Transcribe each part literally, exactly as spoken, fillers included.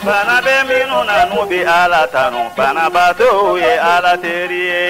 bana be minnu na n'u bi Ala tanu banabaatɔw ye Ala teri ye.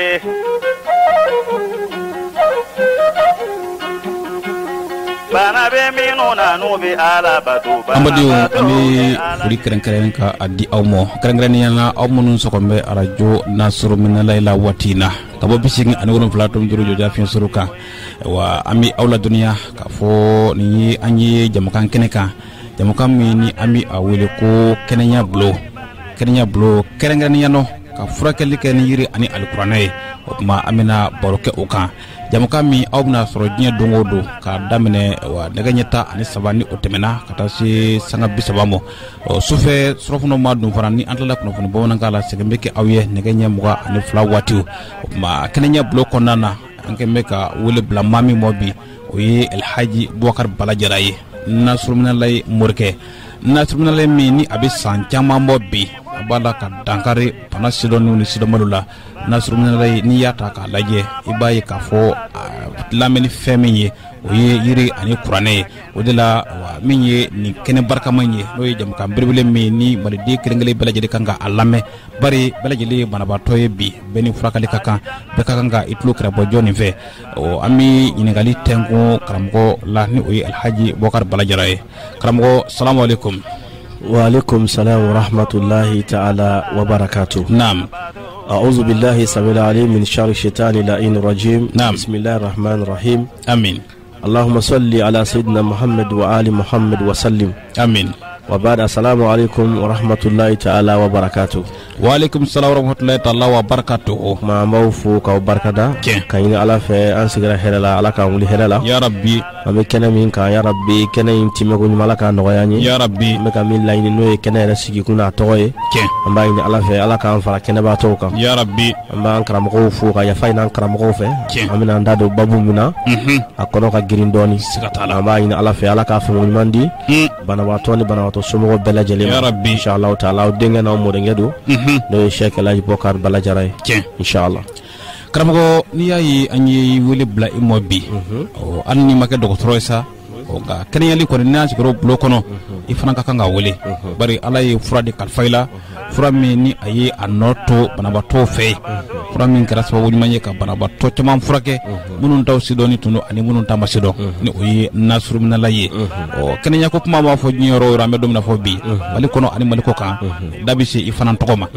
bana be minnu na n'u bi Ala bato amadiw ani furi kɛrɛnkɛrɛn ka adi aw ma kɛrɛnkɛrɛnnenya na aw minnu sɔgɔmɛ arajo Nasuru Minalayi watina ka bɔ bisegin ani wolonwula tɔmi duuru jɔja fiɲɛ suru kan wa an bɛ aw ladɔnniya k'a fɔ nin ye an ye jamakan kɛnɛ kan jamakan min ni an bɛ a wele ko kɛnɛya bulo kɛnɛya bulo kɛrɛnkɛrɛnnenya nɔ ka furakɛli kɛ ni yiri ani alikuranɛ ye o tuma an bɛna baro kɛ o kan jamakan min aw bɛna sɔrɔ diɲɛ don o don k'a daminɛ wa nɛgɛ ɲɛ tan ani saba ni o tɛmɛna ka taa se sanga bi saba ma ɔ sufɛ surɔfana ma dun fana ni an tilala kunnafoni bamanankan la segin bɛ kɛ aw ye nɛgɛ ɲɛ mugan ani fila waatiw o tuma kɛnɛya bulo kɔnɔna na an kɛn bɛ ka wele bila maa min ma bi o ye Alhaji Bubakari Bala Jara ye Nasuru Minalayi morikɛ Nasuru Minalayi min ni a bɛ san caman bɔ bi a b'a la ka dankari bana sidɔnniw ni sidɔnbaliw la Nasuru Minalayi n'i y'a ta k'a lajɛ i b'a ye k'a fɔ lamɛnni fɛn min ye o ye yiri ani kuranɛ ye o de la wa min ye nin kɛnɛ barikaman ye n'o ye jamakan belebele min ni maliden kelen-kelen bɛɛ lajɛlen kan ka a lamɛn bari bɛɛ lajɛlen ye banabaatɔ ye bi bɛɛ ni furakɛli ka kan bɛɛ ka kan ka i tulo kɛrɛbɔ jɔn nin fɛ ɔ an bɛ ɲininkali tɛnkun karamɔgɔ la ni o ye Alhaji Bubakari Bala Jara ye karamɔgɔ salamu alaikum. Wa alaikum salam wa rahmatullahi ta'ala wa barakatuh. Naam. أعوذ بالله السميع العليم من شر الشيطان اللعين الرجيم. نعم. بسم الله الرحمن الرحيم. آمين. اللهم صل على سيدنا محمد وآل محمد وسلم. آمين. وبعد السلام عليكم ورحمة الله تعالى وبركاته. وعليكم السلام ورحمة الله تعالى وبركاته. ما موفو كاو بركدا كاين على في أنسجر هلا على كاولي هلا يا ربي أمي كنا من كان يا ربي كنا ينتمي كوني مالك نغياني يا ربي مكمل لاين نوي كنا رسيكي كنا توي أما إن على في على كان فلا كنا باتوكا يا ربي أما أنكر مغوفو كا يفاين أنكر مغوفه أمي نندادو بابو منا أكونو كجريندوني أما إن على في على كافي مندي بنا باتوني بنا باتو سمو بلا جليم يا ربي إن شاء الله تعالى ودينا نومورينجدو no Sheikh Alhaji Bubakari Bala Jara inshallah karamɔgɔ n'i y'a ye an ye wele bila i ma bi ɔ hali ni ma kɛ dɔgɔtɔrɔ ye sa ɔ nka kɛnɛyali kɔni n'a sigir'o bulon kɔnɔ i fana ka kan ka wele bari Ala ye fura de kalifa i la fura min ni a ye a nɔ to banabaatɔw fɛ yen fura min kɛra sababu ɲuman ye ka banabaatɔ caman furakɛ minnu taw sidɔnni tun don ani minnu ta ma sidɔn ni o ye Nasuru Minalayi ye ɔ kɛnɛya ko kuma b'a fɔ diɲɛ yɔrɔ o yɔrɔ an bɛ don min na fɔ bi Mali kɔnɔ ani Mali kɔ kan da bɛ se i fana tɔgɔ ma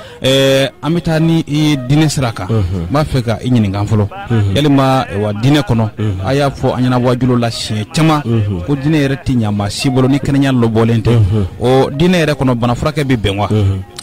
ɛɛ an bɛ taa ni i ye diinɛ sira kan n b'a fɛ ka i ɲininka fɔlɔ yalima wa diinɛ kɔnɔ a y'a fɔ an ɲɛna wajulo la siɲɛ caman ko diinɛ yɛrɛ tɛ ɲɛ maa si bolo ni kɛnɛya lɔbɔlen tɛ o diinɛ yɛrɛ kɔnɔ bana furakɛ bɛ bɛn wa.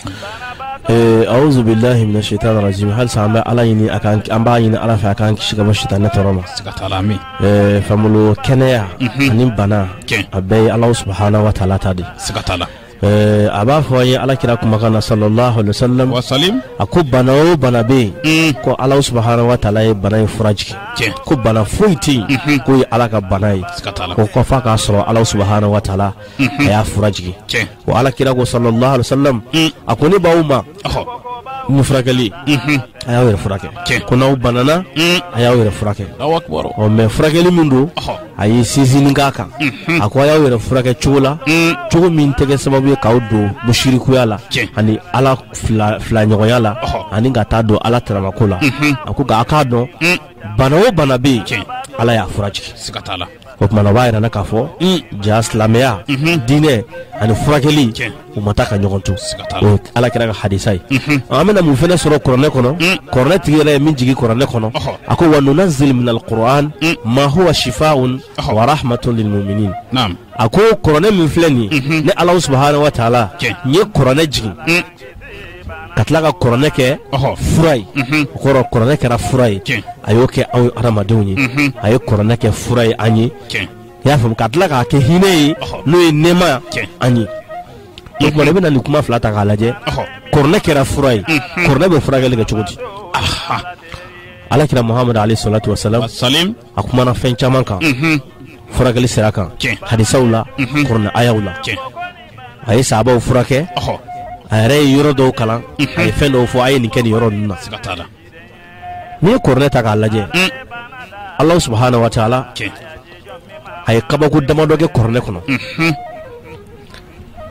أعوذ بالله من الشيطان الرجيم هل سامع على يني أكان أمبا يني على فأكان كشكب الشيطان ترى سكتالامي فملو كنيا نبنا أبي الله سبحانه وتعالى تدي سكتالا أبا فوي على كلا كمكان صلى الله عليه وسلم وسلم أكو بناو بنابي كو الله سبحانه وتعالى بناي فرج كو بنا فويتي كو على كبناي كو كفاك أسرع الله سبحانه وتعالى يا فرج وعلى كلا صلى الله عليه وسلم أكو نبأوما mufrakali ayaw yɛrɛ furakɛ ko n'aw banana ayaw yɛrɛ furakɛ ɔ mɛ furakɛli min don a ye sinsinni k'a kan a ko ayaw yɛrɛ furakɛ cogo la cogo min tɛ kɛ sababu ye k'aw don musirikuya la ani Ala fila fila ɲɔgɔnya la ani ka taa don Ala taramako la a ko k'a k'a dɔn bana o bana bɛ yen Ala y'a fura jigin o tuma na o b'a yɛrɛ k'a fɔ ja silamɛya diinɛ ani furakɛli u ma taa ka ɲɔgɔn to o Ala kɛra ka hadisa ye an bɛna mun fɛnɛ sɔrɔ kuranɛ kɔnɔ kuranɛ tigi yɛrɛ ye min jigi kuranɛ kɔnɔ a ko wa nunazzilu minal qur'an ma huwa shifaa'un wa rahmatun lil mu'minin a ko kuranɛ min filɛ nin ne Ala subhanahu wa ta'ala n ye kuranɛ jigin ka tila ka kuranɛ kɛ fura ye o kɔrɔ kuranɛ kɛra fura ye a y'o kɛ anw adamadenw ye a ye kuranɛ kɛ fura ye an ye i y'a faamu ka tila k'a kɛ hinɛ ye n'o ye nɛɛma an ye o tuma i bɛna nin kuma fila ta k'a lajɛ kuranɛ kɛra fura ye kuranɛ bɛ furakɛli kɛ cogo di Alakira Muhammad alayhi salatu wa salam a kumana fɛn caman kan furakɛli sira kan hadisaw la kuranɛ ayaw la a ye sahabaw furakɛ a yɛrɛ ye yɔrɔ dɔw kalan a ye fɛn dɔw fɔ a ye nin kɛ nin yɔrɔ ninnu na n'i ye kuranɛ ta k'a lajɛ Ala subhanahu wa ta'ala a ye kabako damadɔ kɛ kuranɛ kɔnɔ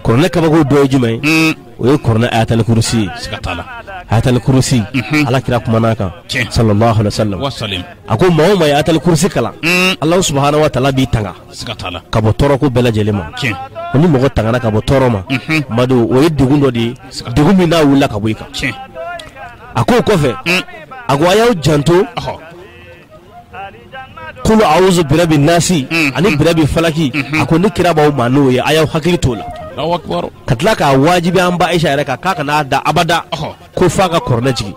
kuranɛ kabako dɔ ye jumɛn ye o ye kuranɛ ayatul kursi siga tala ayatul kursi ala kira kumana kan sallallahu alaihi wasallam wasallam ako maa o maa ayatul kursi kalan Allah subhanahu wa ta'ala b'i tanga siga tala ka bɔ tɔɔrɔ ko bɛɛ lajɛlen ma ko ni mɔgɔ tangana ka bɔ tɔɔrɔ ma madu o ye degun dɔ de ye degun min n'a wulila ka bɔ i kan a ko kɔfɛ a ko a y'aw janto kulu a'udhu birabbi nasi ani birabbi falaki a ko ni kira b'aw ma n'o ye a y'aw hakili t'o la Allahu akbar ka tila k'a wajibi an ba Aisha yɛrɛ kan k'a kana da abada ko f'a ka kuranɛ jigi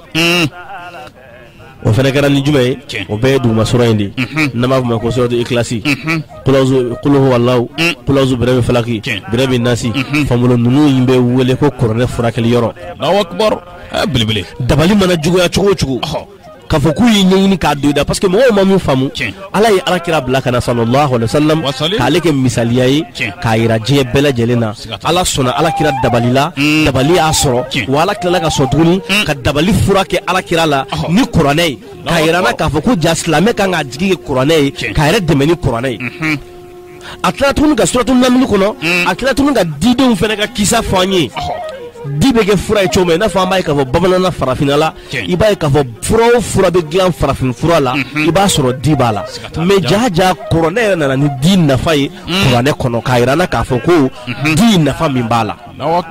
o fana kɛra ni jumɛn ye o bɛɛ ye duguma sura in de n'an b'a fɔ ma ko suratul ikhlasi qul huwallahu qul a'udhu birabbil falaki birabbin nasi famolo ninnu in bɛ wele ko kuranɛ furakɛli yɔrɔ Allahu akbar belebele dabali mana juguya cogo o cogo k'a fɔ k'u ye ɲɛɲini k'a don i da parce que mɔgɔw ma min faamu ala ye alakira bila kana sallallahu alaihi wasallam k'ale kɛ misaliya ye k'a yira diɲɛ bɛɛ lajɛlen na ala sɔnna alakira dabali la dabali y'a sɔrɔ wa ala tilala ka sɔn tuguni ka dabali fura kɛ alakira la ni kuranɛ ye k'a yira na k'a fɔ ko ja silamɛ kan k'a jigi kɛ kuranɛ ye k'a yɛrɛ dɛmɛ ni kuranɛ ye a tilala tuguni ka suratul naml kɔnɔ a tilala tuguni ka didenw fana ka kisa fɔ an ye di bɛ kɛ fura ye cogo min i n'a fɔ an b'a ye k'a fɔ bamananna farafinna la i b'a ye k'a fɔ fura o fura bɛ dilan farafin fura la i b'a sɔrɔ di b'a la mais jaha jaha kuranɛ yɛrɛ nana ni di nafa ye kuranɛ kɔnɔ k'a yira na k'a fɔ ko di nafa min b'a la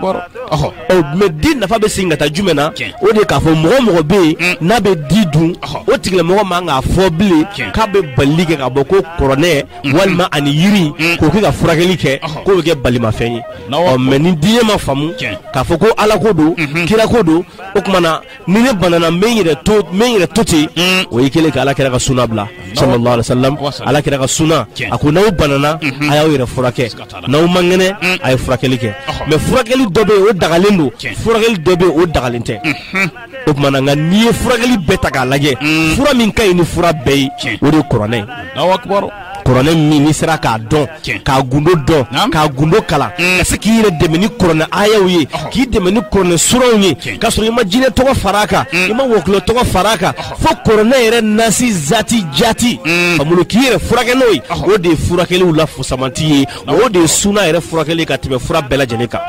mais di nafa bɛ segin ka taa jumɛn na o de k'a fɔ mɔgɔ mɔgɔ bɛ yen n'a bɛ di dun o tigilamɔgɔ man k'a fɔ bilen k'a bɛ balili kɛ ka bɔ ko kuranɛ walima ani yiri k'o kɛ ka furakɛli kɛ k'o bɛ kɛ balimafɛn ye mais ni diɲɛ ma faamu k'a fɔ ko ala ko don kira ko don o tuma na ni ne banana n bɛ n yɛrɛ to n bɛ n yɛrɛ to ten o ye kelen ka ala kira ka sunna bila sallallahu alaihi wasallam ala kira ka sunna a ko n'aw banana a y'aw yɛrɛ furakɛ n'aw man kɛnɛ a ye furakɛli kɛ mais furakɛli dɔ bɛ yen o dagalen don furakɛli dɔ bɛ yen o dagalen tɛ o tuma na nka n'i ye furakɛli bɛɛ ta k'a lajɛ fura min ka ɲi ni fura bɛɛ ye o de ye kuranɛ ye kuranɛ min n'i sera k'a dɔn k'a gundo dɔn k'a gundo kalan ka se k'i yɛrɛ dɛmɛ ni kuranɛ ayaw ye k'i dɛmɛ ni kuranɛ suraw ye k'a sɔrɔ i ma jinɛ tɔgɔ fara a kan i ma wɔkulɔ tɔgɔ fara a kan fo kuranɛ yɛrɛ nasi zati jati famolo k'i yɛrɛ furakɛ n'o ye o de ye furakɛliw la fusamanti ye o de ye sunna yɛrɛ furakɛli ka tɛmɛ fura bɛɛ lajɛlen kan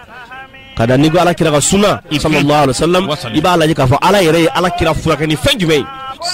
ka da ni ko ala kira ka sunna sallallahu alaihi wasallam i b'a lajɛ k'a fɔ ala yɛrɛ ye ala kira furakɛ ni fɛn jumɛn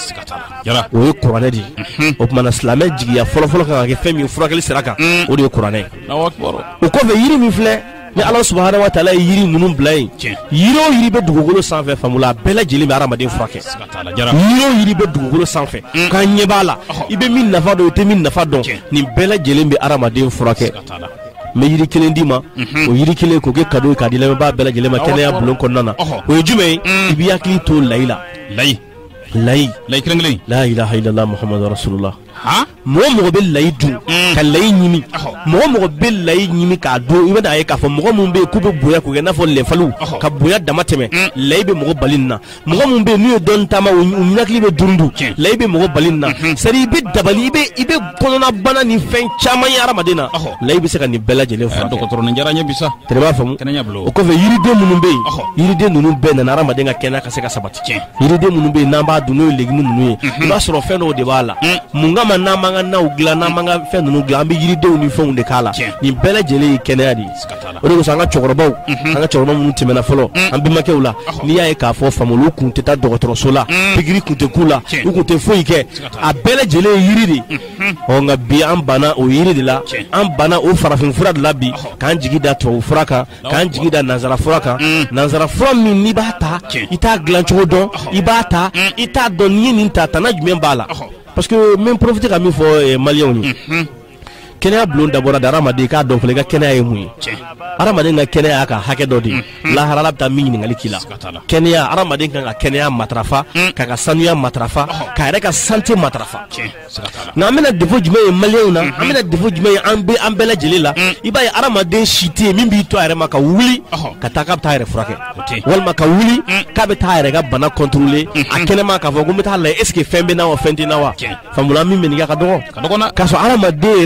ye o ye kuranɛ de ye o tuma na silamɛ jigiya fɔlɔfɔlɔ kan ka kɛ fɛn min furakɛli sira kan o de ye kuranɛ ye o kɔfɛ yiri min filɛ ni ala subahanahu wa taala ye yiri ninnu bila yen yiri o yiri bɛ dugukolo sanfɛ faamula a bɛɛ lajɛlen bɛ adamaden furakɛ yiri o yiri bɛ dugukolo sanfɛ k'an ɲɛ b'a la i bɛ min nafa dɔn i tɛ min nafa dɔn nin bɛɛ lajɛlen bɛ adamaden furakɛ mɛ yiri kelen d'i ma o yiri kelen k'o kɛ cadeau ye k'a di lamɛnbaa bɛɛ lajɛlen ma kɛnɛya bulon kɔnɔna na o ye jumɛn ye i b'i hakili to layi la layi layi layi kelen kelen la ilaha illallah muhammadu rasulullah mɔgɔ mɔgɔ bɛ layi dun ka layi ɲimi mɔgɔ mɔgɔ bɛ layi ɲimi k'a dun i bɛ n'a ye k'a fɔ mɔgɔ minnu bɛ yen k'u bɛ bonya k'u kɛ i n'a fɔ lɛfaliw ka bonya dama tɛmɛ layi bɛ mɔgɔ bali nin na mɔgɔ minnu bɛ yen n'u ye dɔɔni taama u ɲinakili bɛ durundu layi bɛ mɔgɔ bali nin na c'est à dire i bɛ dabali i bɛ i bɛ kɔnɔna bana ni fɛn caman ye hadamaden na layi bɛ se ka nin bɛɛ lajɛlen furakɛ dɔgɔtɔrɔ nin diyara n ye bi sa tɛrɛ b'a faamu o kɔfɛ yiriden minnu bɛ yen yiriden ninnu bɛɛ nana hadamaden ka kɛnɛya ka se ka sabati yiriden minnu bɛ yen n'an b'a dun n'o ye légumes ninnu ye i b'a sɔrɔ fɛn dɔw de b'a la mun kama n'an m'an ka naw dilan n'an m'an ka fɛn ninnu dilan an bɛ yiridenw ni fɛnw de k'a la nin bɛɛ lajɛlen ye kɛnɛya de ye o de kosɔn an ka cɛkɔrɔbaw an ka cɛkɔrɔba minnu tɛmɛna fɔlɔ an bɛnbakɛw la n'i y'a ye k'a fɔ famolu u kun tɛ taa dɔgɔtɔrɔso la pikiri kun tɛ k'u la u kun tɛ foyi kɛ a bɛɛ lajɛlen ye yiri de ɔ nka bi an banna o yiri de la an banna o farafin fura de la bi k'an jigi da tubabu fura kan k'an jigi da nanzara fura kan nanzara fura min n'i b'a ta i t'a dilan cogo dɔn i b'a ta i t'a dɔn n'i ye nin ta tana jumɛn b'a la parce que n bɛ profiter ka min fɔ maliyɛnw ye kɛnɛya bulon dabɔra de hadamaden k'a dɔn fɔlɔ i ka kɛnɛya ye mun ye hadamaden ka kɛnɛya y'a ka hakɛ dɔ de ye lahara bɛ taa min ɲininkali k'i la kɛnɛya hadamaden kan ka kɛnɛya matarafa k'a ka sanuya matarafa k'a yɛrɛ ka santé matarafa nka an bɛna défaut jumɛn ye maliyɛnw na an bɛna défaut jumɛn ye an bɛ an bɛɛ lajɛlen la i b'a ye hadamaden si tɛ yen min b'i to a yɛrɛ ma ka wuli ka taa k'a bɛ taa a yɛrɛ furakɛ walima ka wuli k'a bɛ taa a yɛrɛ ka bana contrôler a kɛnɛma k'a fɔ ko n bɛ taa lajɛ est ce que fɛn bɛ n na wa fɛn tɛ n na wa faamuna min bɛ nin kɛ ka dɔgɔ k'a sɔrɔ hadamaden yɛrɛ yɛrɛ yɛrɛ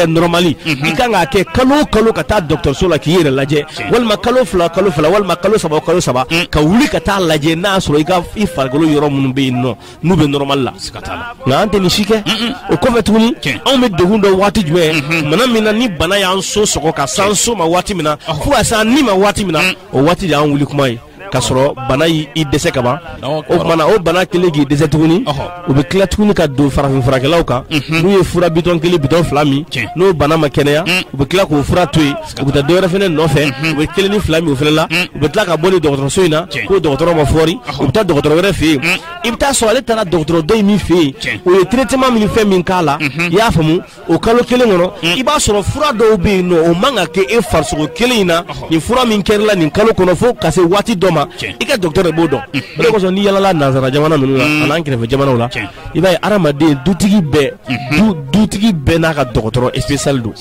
kɛ normali i kan ka kɛ kalo kalo ka taa dɔgɔtɔrɔso la k'i yɛrɛ lajɛ walima kalo fila kalo fila walima kalo saba kalo saba ka wuli ka taa lajɛ n'a sɔrɔ i ka i farikolo yɔrɔ minnu bɛ yen nɔ n'u bɛ normal la nka an tɛ nin si kɛ o kɔfɛ tuguni anw bɛ degun dɔ waati jumɛn mana min na ni bana y'an so sɔgɔ ka san so ma waati min na fo ka san ni ma waati min na o waati de y'an wuli kuma ye ka sɔrɔ bana y'i dɛsɛ ka ban o kumana o bana kelen k'i dɛsɛ tuguni u bɛ tila tuguni ka don farafin furakɛlaw kan n'u ye fura bitɔn kelen bitɔn fila min n'o bana ma kɛnɛya u bɛ tila k'o fura to yen u bɛ taa dɔwɛrɛ fɛnɛ nɔfɛ u bɛ kelen ni fila min o fɛnɛ la u bɛ tila ka bɔ ni dɔgɔtɔrɔso in na k'o dɔgɔtɔrɔ ma fɔri u bɛ taa dɔgɔtɔrɔ wɛrɛ fɛ yen i bɛ taa sɔrɔ ale taara dɔgɔtɔrɔ dɔ in min fɛ yen o ye traitement min fɛn min k'a la i y'a faamu o kalo kelen kɔnɔ i b'a sɔrɔ fura dɔw bɛ yen nɔ o man ka kɛ e farisogo kelen in na nin fura min kɛra la nin kalo kɔnɔ fo ka se waati dɔ ma i ka dɔgɔtɔrɔ de b'o dɔn o de kosɔn ni yalala nanzara jamana ninnu la a n'an kɛrɛfɛ jamanaw la i b'a ye adamaden dutigi bɛɛ du dutigi bɛɛ n'a ka dɔgɔtɔrɔ spécial don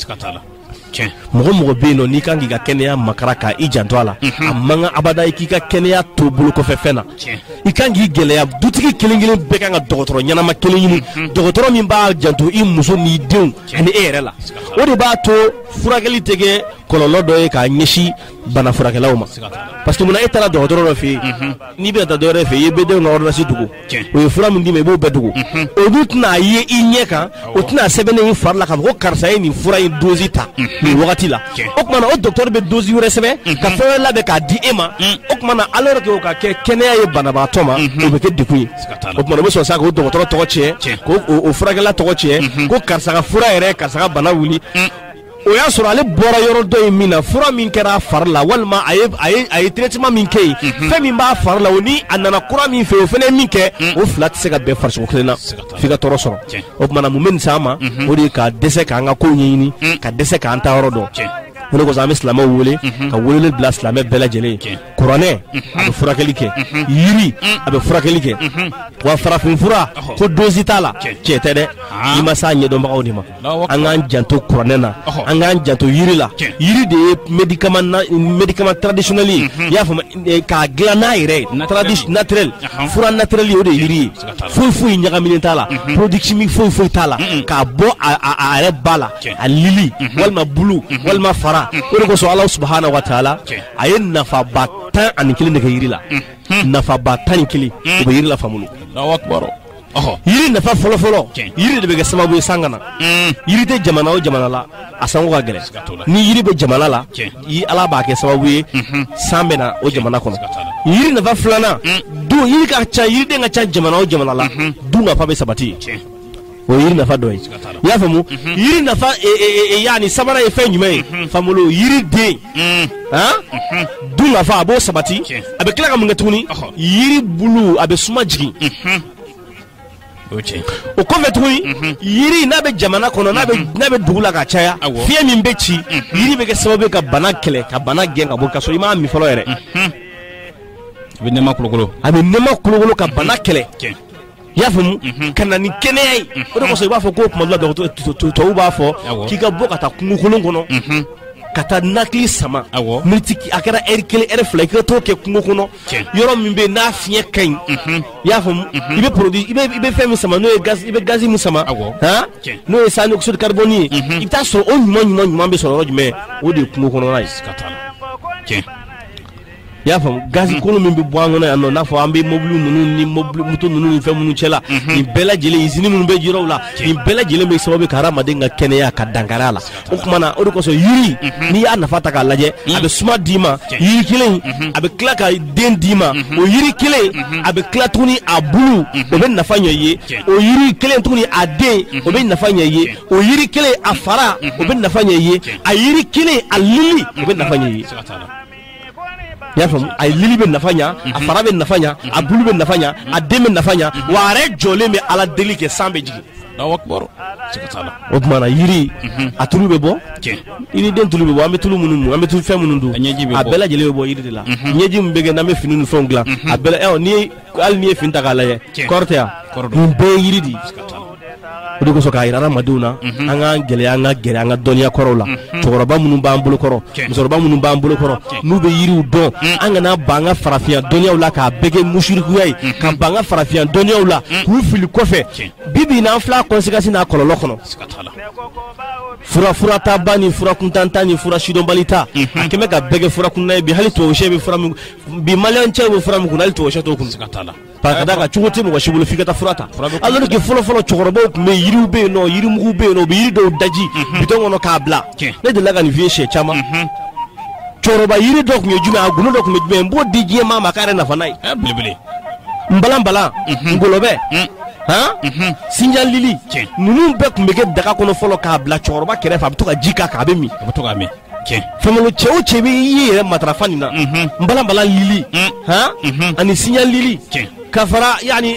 mɔgɔ mɔgɔ bɛ yen nɔ n'i kan k'i ka kɛnɛya makara ka i janto a la a man kan abada i k'i ka kɛnɛya to bolo kɔfɛ fɛn na i kan k'i gɛlɛya dutigi kelen kelen bɛɛ kan ka dɔgɔtɔrɔ ɲɛnama kelen ɲini dɔgɔtɔrɔ min b'a janto i muso n'i denw ani e yɛrɛ la o de b'a to furakɛli tɛ kɛ kɔlɔlɔ dɔ ye k'a ɲɛsin bana furakɛlaw ma parce que mun na e taara dɔgɔtɔrɔ dɔ fɛ yen n'i bɛ taa dɔwɛrɛ fɛ yen i bɛ denw ka ordonnance dogo o ye fura min d'i ma i b'o bɛɛ dogo olu tɛna ye i ɲɛ kan o tɛna sɛbɛnnen i fari la k'a fɔ ko karisa ye nin fura in dosi ta nin wagati la o kumana o dɔgɔtɔrɔ bɛ dosi wɛrɛ sɛbɛn ka fɛn wɛrɛ labɛn k'a di e ma o kumana alors que o ka kɛ kɛnɛya ye banabaatɔ ma o bɛ kɛ degun ye o kumana o bɛ sɔn sa k'o dɔgɔtɔrɔ tɔgɔ tiɲɛ k'o o furakɛla tɔgɔ tiɲɛ ko karisa ka fura yɛrɛ karisa ka bana wuli o y'a sɔrɔ ale bɔra yɔrɔ dɔ in min na fura min kɛra a fari la walima a ye a ye a ye traitement min kɛ yen fɛn min b'a fari la o ni a nana kura min fɛ o fɛnɛ ye min kɛ o fila tɛ se ka bɛn farisogo kelen na f'i ka tɔɔrɔ sɔrɔ o kumana mun bɛ nin s'an ma o de ye ka dɛsɛ k'an ka kow ɲɛɲini ka dɛsɛ k'an ta yɔrɔ dɔn o de kosɔn an bɛ silamɛw wele ka weleli bila silamɛ bɛɛ lajɛlen kuranɛ a bɛ furakɛli kɛ yiri a bɛ furakɛli kɛ wa farafin fura ko dosi t'a la cɛ tɛ dɛ i ma s'a ɲɛdɔnbagaw de ma an k'an janto kuranɛ na an k'an janto yiri la yiri de ye médicament na médicament traditionnel ye i y'a faamu k'a dilan n'a yɛrɛ ye tradi naturel fura naturel ye o de ye yiri ye foyi foyi ɲagaminen t'a la produit chimique foyi foyi t'a la k'a bɔ a a yɛrɛ ba la a lili walima bulu walima fara o de kosɔn Alahu subahana wa taala a ye nafaba tan ani kelen de kɛ yiri la nafaba tan ni kelen o bɛ yiri la faamu yiri nafa fɔlɔ fɔlɔ yiri de bɛ kɛ sababu ye san kana yiri tɛ jamana o jamana la a sango ka gɛlɛn ni yiri bɛ jamana la i Ala b'a kɛ sababu ye san bɛ na o jamana kɔnɔ yiri nafa filanan du yiri ka ca yiriden ka ca jamana o jamana la du nafa bɛ sabati o yiri nafa dɔ ye i y'a faamu yiri nafa yani sabanan ye fɛn jumɛn ye faamolo yiri den du nafa a b'o sabati a bɛ tila ka mun kɛ tuguni yiri bulu a bɛ suma jigin o kɔfɛ tuguni yiri n'a bɛ jamana kɔnɔ n'a bɛ n'a bɛ dugu la ka caya fiɲɛ min bɛ ci yiri bɛ kɛ sababu ye ka bana kɛlɛ ka bana gɛn ka bɔ ka sɔrɔ i m'a min fɔlɔ yɛrɛ a bɛ nɛma kolokolo a bɛ nɛma kolokolo ka bana kɛlɛ i y'a faamu ka na ni kɛnɛya ye o de kosɔn i b'a fɔ ko tuma dɔ la tubabuw b'a fɔ k'i ka bɔ ka taa kungo kolon kɔnɔ ka taa nakili sama miniti a kɛra ɛri kelen ɛri fila i ka t'o kɛ kungo kɔnɔ yɔrɔ min bɛ yen n'a fiɲɛ ka ɲi i y'a faamu i bɛ produit i bɛ i bɛ fɛn min sama n'o ye gaz i bɛ gazi min sama han n'o ye sani oxyde de carbone ye i bɛ taa sɔrɔ o ɲuman ɲuman ɲuman bɛ sɔrɔ yɔrɔ jumɛn o de ye kungo kɔnɔna ye i y'a faamu gazi kolon min bɛ bɔ an kɔnɔ yan nɔ n'a fɔ an bɛ mobili ninnu ni mobili moto ninnu ni fɛn minnu cɛla nin bɛɛ lajɛlen usine minnu bɛ yɔrɔw la nin bɛɛ lajɛlen bɛ sababu ka hadamaden ka kɛnɛya ka dankari a la o tuma na o de kosɔn yiri n'i y'a nafa ta k'a lajɛ a bɛ suma d'i ma yiri kelen a bɛ tila ka den d'i ma o yiri kelen a bɛ tila tuguni a bulu o bɛ nafa ɲɛ i ye o yiri kelen tuguni a den o bɛ nafa ɲɛ i ye o yiri kelen a fara o bɛ nafa ɲɛ i ye a yiri kelen a lili o bɛ nafa ɲɛ i ye i y'a faamu a lili bɛ nafa ɲa a fara bɛ nafa ɲa a bulu bɛ nafa ɲa a den bɛ nafa ɲa wa a yɛrɛ jɔlen bɛ Ala deli kɛ san bɛ jigin o tuma na yiri a tulu bɛ bɔ yiriden tulu bɛ bɔ an bɛ tulu minnu dun an bɛ tulu fɛn minnu dun a bɛɛ lajɛlen bɛ bɔ yiri de la ɲɛji min bɛ kɛ n'an bɛ fini ni fɛnw dilan a bɛɛ ni hali n'i ye fini ta k'a lajɛ kɔrɔ tɛ yan nin bɛɛ ye yiri de ye o de ko so ka ira maduna an ga gele an ga gere an ga doniya koro la cogoroba munun b'an bolo koro musoroba munun b'an bolo koro n'u bɛ yiriw dɔn an kana banga farafiya dɔnniyaw la k'a bɛɛ kɛ musirikuya ye ka banga farafiya dɔnniyaw la k'u fili kɔfɛ bibi n'an filɛ conséquence n'a kɔlɔlɔ kɔnɔ fura fura ta ba ni fura kuntan ta ni fura sidɔnbali ta a kɛmɛ ka bɛɛ kɛ fura kunna ye bi hali tubabu sɛ bɛ fura min bi maliyɛn cɛ bɛ fura min kun hali tubabu sɛ t'o kun parce que ka cogo tɛ mɔgɔ si bolo f'i ka taa fura ta alors que fɔlɔ fɔlɔ cɛkɔrɔbaw tun bɛ yiriw bɛ yen nɔ yirimugu bɛ yen nɔ u bɛ yiri dɔw daji bitɔn kɔnɔ k'a bila ne delila ka nin f'i ye siɲɛ caman cɛkɔrɔba yiri dɔ tun ye jumɛn a gundo dɔ tun bɛ jumɛn n b'o di diɲɛ maa ma k'a yɛrɛ nafa n'a ye belebele nbalan balan ngolobɛ han sinjan lili ninnu bɛɛ tun bɛ kɛ daga kɔnɔ fɔlɔ k'a bila cɛkɔrɔba kɛrɛfɛ a bɛ to ka ji k'a kan a bɛ min a bɛ to k'a min fɛnkolo cɛ o cɛ bɛ i ye yɛrɛ matarafa nin na nbalan balan lili han ani sinjan lili ka fara yani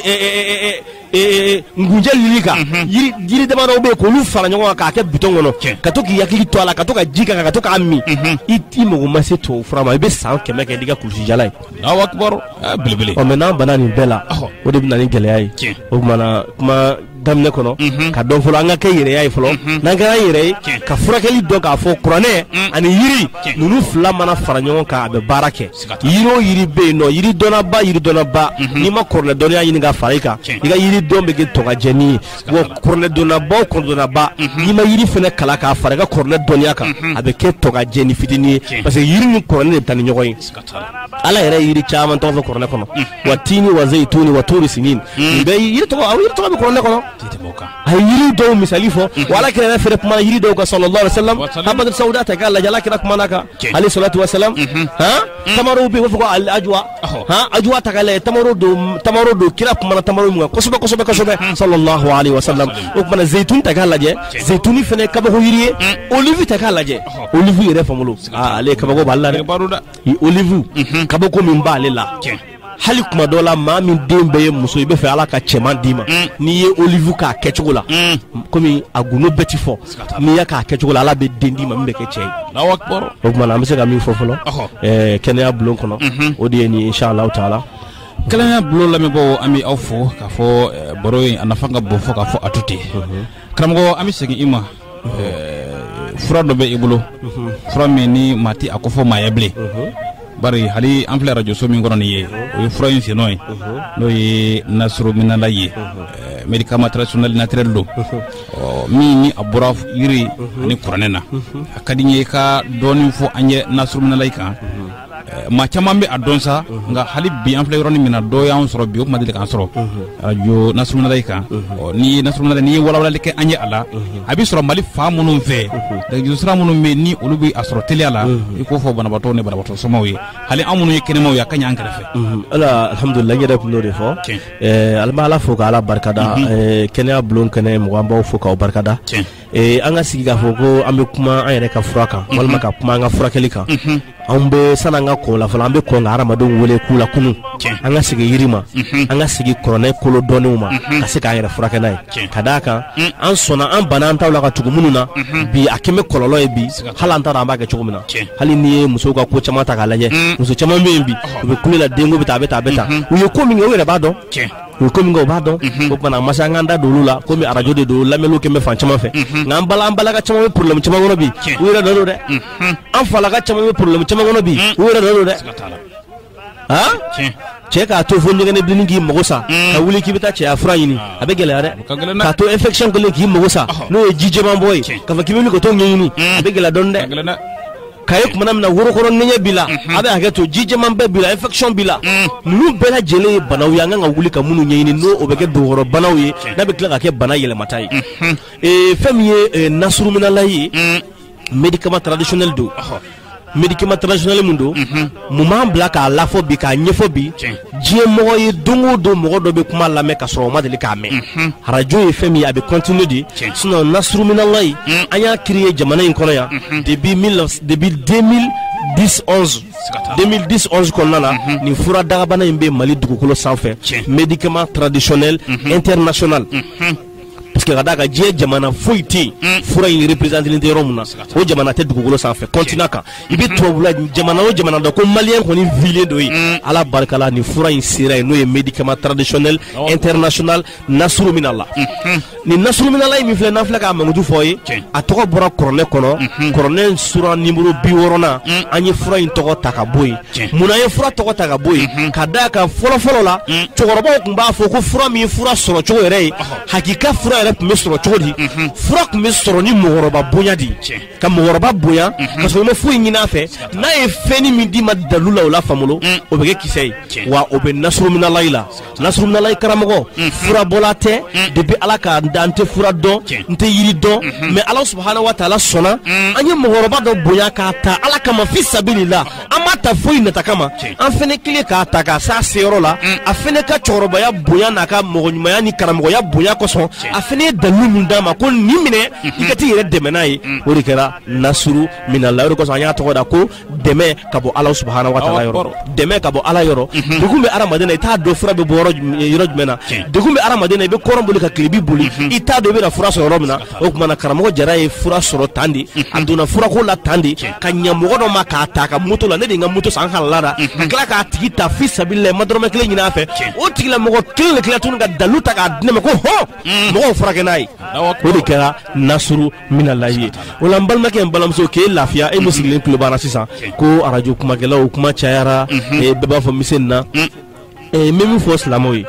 ngunjɛ lili kan yiri dama dɔw bɛ yen k'olu fara ɲɔgɔn kan k'a kɛ bitɔn kɔnɔ ka to k'i hakili to a la ka to ka ji k'a kan ka to k'a min i i mago ma se tubabu fura ma i bɛ san kɛmɛ kɛ n'i ka kulusi jala ye Alahu akibaru belebele ɔ mɛ n'an banna nin bɛɛ la o de bɛ na ni gɛlɛya ye o kumana kuma daminɛ kɔnɔ ka dɔn fɔlɔ an ka kɛ yɛrɛya ye fɔlɔ n'an kɛra yɛrɛ ye ka furakɛli dɔn k'a fɔ kuranɛ ani yiri ninnu fila mana fara ɲɔgɔn kan a bɛ baara kɛ yiri o yiri bɛ yen nɔ yiri dɔnnaba yiri dɔnnaba n'i ma kɔrɔlɛ dɔnniya ɲini ka fara i kan i ka yiri dɔn bɛ kɛ tɔgɔjɛni ye wa kɔrɔlɛ dɔnnabaw kɔrɔlɛ dɔnnaba n'i ma yiri fana kala k'a fara i ka kɔrɔlɛ dɔnniya kan a bɛ kɛ tɔgɔjɛni fitinin ye parce que yiri ni kɔrɔlɛ de bɛ taa ni ɲɔgɔn ye ala yɛrɛ yiri caman tɔgɔ fɔ kɔrɔlɛ kɔnɔ wa tini wa zayituni wa turi sinin bɛɛ yiri tɔgɔ yiri tɔgɔ bɛ kɔrɔlɛ kɔnɔ a ye yiri dɔw misali fɔ wa ala kira yɛrɛ fɛnɛ kumana yiri dɔw kan sallallahu alaihi wasallam habatu sauda ta k'a lajɛ ala kira kumana kan alayhi salatu wasalam han tamaro bɛ yen u b'a fɔ ko al ajwa han ajwa ta k'a lajɛ tamaro do tamaro do kira kumana tamaro min kan kosɛbɛ kosɛbɛ kosɛbɛ sallallahu alaihi wasallam o kumana zaytun ta k'a lajɛ zaytuni fɛnɛ kabako yiri ye olive ta k'a lajɛ olive yɛrɛ faamulo aa ale kabako b'ale la dɛ olive kabako min b'ale la hali kuma dɔ la maa min den bɛɛ ye muso i bɛ fɛ ala ka cɛman d'i ma n'i ye olive k'a kɛcogo la komi a gundo bɛɛ ti fɔ n'i y'a k'a kɛcogo la ala bɛ den d'i ma min bɛ kɛ cɛ ye o tuma an bɛ se ka min fɔ fɔlɔ ɛɛ kɛnɛya bulon kɔnɔ o de ye nin inshallah taala kɛnɛya bulon lamɛnbaaw an bɛ aw fo k'a fɔ baro in a nafa ka bon fo k'a fɔ a to ten karamɔgɔ an bɛ segin i ma fura dɔ bɛ i bolo fura min ni maa ti a ko fɔ maa ye bilen bari hali an filɛ radio so min kɔnɔ nin ye o ye fura in senɔ ye n'o ye Nasuru Minala ye médicament traditionnel naturel don min ni a bɔra yiri ani kuranɛ na a ka di n ye i ka dɔɔnin fɔ an ye Nasuru Minala kan maa caman bɛ a dɔn sa nka hali bi an filɛ yɔrɔnin min na dɔ y'an sɔrɔ bi o kuma deli k'an sɔrɔ radio Nasuru Minala kan ni Nasuru Minala n'i ye walawalali kɛ an ye a la a bɛ sɔrɔ Mali fan minnu fɛ nɛgɛjuru sira minnu bɛ ni olu bɛ a sɔrɔ teliya la i k'o fɔ banabaatɔw ni banabaatɔ somɔgɔw ye hali an minnu ye kɛnɛmaw ye a ka ɲɛ an kɛrɛfɛ ala alhamdulillah n yɛrɛ tun y'o de fɔ ala bɛ ala fo ka ala barikada kɛnɛya bulon kɛnɛ mɔgɔ an b'aw fo k'aw barikada an ka sigi k'a fɔ ko an bɛ kuma an yɛrɛ ka fura kan walima ka kuma an ka furakɛli kan an bɛ sani an ka kɔn la fɔlɔ an bɛ kɔn ka hadamadenw wele k'u la kunun an ka sigi yiri ma an ka sigi kɔrɔnɛ kolo dɔnnenw ma ka se k'an yɛrɛ furakɛ n'a ye ka d'a kan an sɔnna an bana an taw la ka tugu minnu na bi a kɛmɛ kɔlɔlɔ ye bi hali an t'a dɔn an b'a kɛ cogo min na hali n'i ye musow ka ko caman ta k'a lajɛ muso caman bɛ yen bi u bɛ kule la denko bɛ taa a bɛ taa a bɛ taa u ye ko min kɛ u yɛrɛ b'a dɔn u ye ko min kɛ u b'a dɔn o kumana masa an k'an da don olu la komi arajo de don lamɛnniw kɛmɛ fan caman fɛ nka an bala an balaka caman bɛ problème caman kɔnɔ bi u yɛrɛ dɔ don dɛ an falaka caman bɛ problème caman kɔnɔ bi u yɛrɛ dɔ don dɛ han cɛ k'a to fo ɲɛgɛnɛ bilenni k'i mago sa ka wuli k'i bɛ taa cɛya fura ɲini a bɛ gɛlɛya dɛ k'a to infection kelen k'i mago sa n'o ye ji jɛman bɔ ye k'a fɔ k'i bɛ wuli ka t'o ɲɛɲini a bɛ gɛlɛya dɔɔni dɛ k'a ye kumana min na worokɔrɔ ŋɛɲɛ b'i la a bɛ hakɛ to ji jɛman bɛɛ b'i la infection b'i la ninnu bɛɛ lajɛlen ye banaw ye an kan ka wuli ka minnu ɲɛɲini n'o o bɛ kɛ dogokɔrɔ banaw ye n'a bɛ tila ka kɛ bana yɛlɛmata ye fɛn min ye Nasuru Minala ye médicament traditionnel don médicament traditionnel mun don mun b'an bila k'a lafɔ bi k'a ɲɛfɔ bi diɲɛ mɔgɔ ye don o don mɔgɔ dɔ bɛ kuma lamɛn ka sɔrɔ o ma deli k'a mɛn arajo ye fɛn min ye a bɛ continuer de sinon Nasuru Minala ye an y'a créer jamana in kɔnɔ yan depuis depuis deux mille dix onze deux mille dix onze kɔnɔna na nin fura dagabana in bɛ Mali dugukolo sanfɛ médicament traditionnel international parce parce que ka da ka diɲɛ jamana foyi tɛ yen fura in représenter tɛ yɔrɔ min na o jamana tɛ dugukolo sanfɛ continent kan i bɛ tubabula jamana o jamana dɔ ko maliyɛn kɔni vilen dɔ ye ala barika la ni fura in sera yen n'o ye médicament traditionnel international Nasrou Minallah ni Nasrou Minallah min filɛ n'an filɛ k'a mankutu fɔ ye a tɔgɔ bɔra kuranɛ kɔnɔ kuranɛ sura numéro bi wɔɔrɔnan an ye fura in tɔgɔ ta ka bɔ yen munna ye fura tɔgɔ ta ka bɔ yen ka d'a kan fɔlɔfɔlɔ la cɛkɔrɔbaw tun b'a fɔ ko fura min fura sɔrɔ cogo yɛrɛ ye hakika fura yɛrɛ tun bɛ sɔrɔ cogo di fura tun bɛ sɔrɔ ni mɔgɔkɔrɔba bonya di ka mɔgɔkɔrɔba bonya ka sɔrɔ i ma foyi ɲini a fɛ n'a ye fɛnni min d'i ma dalu la o la faamulo o bɛ kɛ kisɛ ye wa o bɛ Nasrou Minallah la Nasrou Minallah karamɔgɔ fura bɔla tɛ depuis ala ka dan tɛ fura dɔn n tɛ yiri dɔn mais ala subahana wa taala sɔnna an ye mɔgɔkɔrɔba dɔ bonya k'a ta ala kama fi sabilillah an m'a ta foyi nata kama an fɛnɛ kile k'a ta k'a s'a seyɔrɔ la a fɛnɛ ka cɛkɔrɔbaya bonya n'a ka mɔgɔɲumanya ni karamɔgɔya bonya kosɔn a fɛnɛ ye dalu min d'a ma ko nin minɛ i ka t'i yɛrɛ dɛmɛ n'a ye o de kɛra Nasrou Minallah o de kosɔn an y'a tɔgɔ da ko dɛmɛ ka bɔ ala subahana wa taala yɔrɔ dɛmɛ ka bɔ ala yɔrɔ degun bɛ adamaden na i t'a dɔn fura bɛ bɔ yɔrɔ jumɛn na degun bɛ adamaden na i bɛ kɔrɔn boli ka kilebi boli i t'a dɔn i bɛna fura sɔrɔ yɔrɔ min na o tuma na karamɔgɔ Jara ye fura sɔrɔ tan de a donna furako la tan de ka ɲɛ mɔgɔ dɔ ma k'a ta ka moto la ne de ye n ka moto san halala la ka tila k'a tigi ta fi sabilillah ma dɔrɔmɛ kelen ɲini a fɛ o tigila mɔgɔ kelen de tila tuguni ka dalu ta k'a di ne ma ko hɔn mɔgɔw furakɛ n'a ye o de kɛra Nasrou Minallah ye o la n balimakɛ n balimamuso k'e lafiya e min sigilen tulo b'an na sisan ko arajo kumakɛlaw kuma cayara bɛɛ b'a fɔ mise nin na n bɛ min fɔ silamɛw ye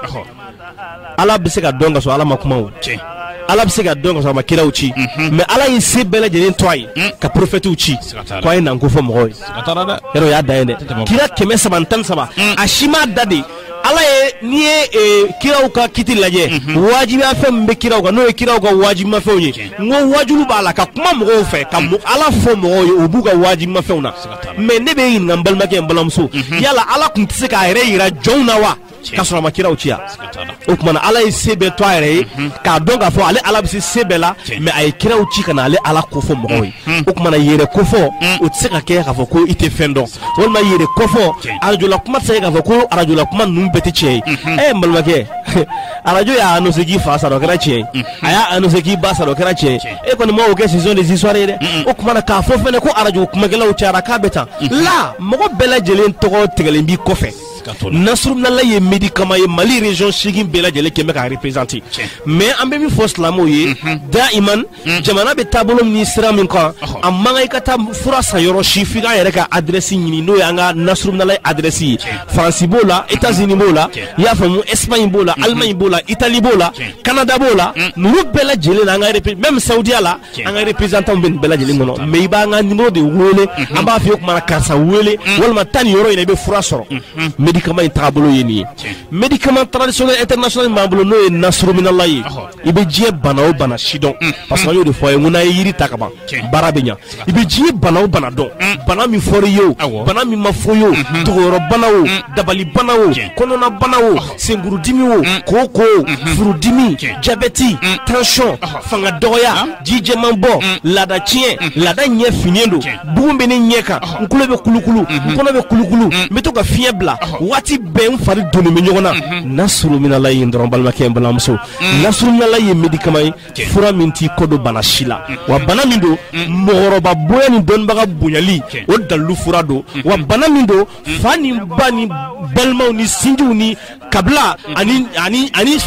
ala bɛ se ka dɔn ka sɔrɔ ala ma kuma o ala bɛ se ka dɔn ka sɔrɔ a ma kiraw ci mais ala ye se bɛɛ lajɛlen to a ye ka prophètes ci ko a ye nan ko fɔ mɔgɔw ye yɔrɔ o y'a da ye dɛ kira kɛmɛ saba tan saba a si m'a da de ala ye n'i ye kiraw ka kiti lajɛ wajibiya fɛn min bɛ kiraw kan n'o ye kiraw ka wajibimafɛnw ye n ko wajibi b'a la ka kuma mɔgɔw fɛ ka ala fɔ mɔgɔw ye o b'u ka wajibimafɛnw na mais ne bɛ ɲininka n balimakɛ n balimamuso yala ala tun tɛ se k'a yɛrɛ yira jɔnw na wa ka sɔrɔ a ma kiraw ci yan o tuma na ala ye se bɛɛ to a yɛrɛ ye k'a dɔn k'a fɔ ale ala bɛ se se bɛɛ la mais a ye kiraw ci ka na ale ala ko fɔ mɔgɔw ye o tuma na yɛrɛ kofɔ o tɛ se ka kɛ k'a fɔ ko i tɛ fɛn dɔn walima yɛrɛ kofɔ arajola kuma tɛ se k'a fɔ ko arajola kuma ninnu bɛɛ tɛ tiɲɛ ye ɛ n balimakɛ arajo y'a annoncer k'i fa sara o kɛra tiɲɛ ye a y'a annoncer k'i ba sara o kɛra tiɲɛ ye e kɔni ma o kɛ ce sont des histoires ye dɛ o tuma na k'a fɔ fɛnɛ ko arajo kumakɛlaw cayara k'a bɛ tan la mɔgɔ bɛɛ lajɛlen tɔgɔ tigɛlen b'i kɔfɛ Nasrou Minallah ye médicament ye Mali région seegin bɛɛ lajɛlen kɛmɛ k'a représenter mais an bɛ min fɔ silamɛw ye daiman jamana bɛ taabolo ni sira min kan a man kan i ka taa fura san yɔrɔ si f'i ka yɛrɛ ka adresse ɲini n'o ye an ka Nasrou Minallah adresse ye Faransi b'o la États-Unis b'o la i y'a faamu Espagne b'o la Allemagne b'o la Italie b'o la Canada b'o la ninnu bɛɛ lajɛlen na an ka même Saudiya la an ka représentant bɛ nin bɛɛ lajɛlen kɔnɔ mais i b'an ka numéro de wele an b'a f'i ye o tuma na karisa wele walima taa nin yɔrɔ in na i bɛ fura sɔrɔ médicament in tagabolo ye nin ye médicament traditionnel international b'an bolo n'o ye Nasrou Minallah ye i bɛ diɲɛ bana o bana si dɔn parce que an y'o de fɔ a ye n ko n'a ye yiri ta ka ban baara bɛ ɲa i bɛ diɲɛ bana o bana dɔn bana min fɔr'i ye o bana min ma fɔ ye o dogoyɔrɔ bana o dabali bana o kɔnɔna bana o senkurudimi o koko furudimi jabɛti tension fanga dɔgɔya ji jɛman bɔ laada tiɲɛ laada ɲɛ finnen don bugun bɛ ne ɲɛ kan n kulo bɛ kulukulu n kɔnɔ bɛ kulukulu n bɛ to ka fiɲɛ bila waati bɛɛ n fari donnen bɛ ɲɔgɔn na Nasrou Minallah ye dɔrɔn balimakɛ n balimamuso Nasrou Minallah ye médicament ye fura min t'i kɔ don bana si la wa bana min don mɔgɔkɔrɔba bonya ni dɔnnibaga bonyali o dalilu fura don wa bana min don fa ni ba ni balimaw ni sinjiw ni kabila ani ani ani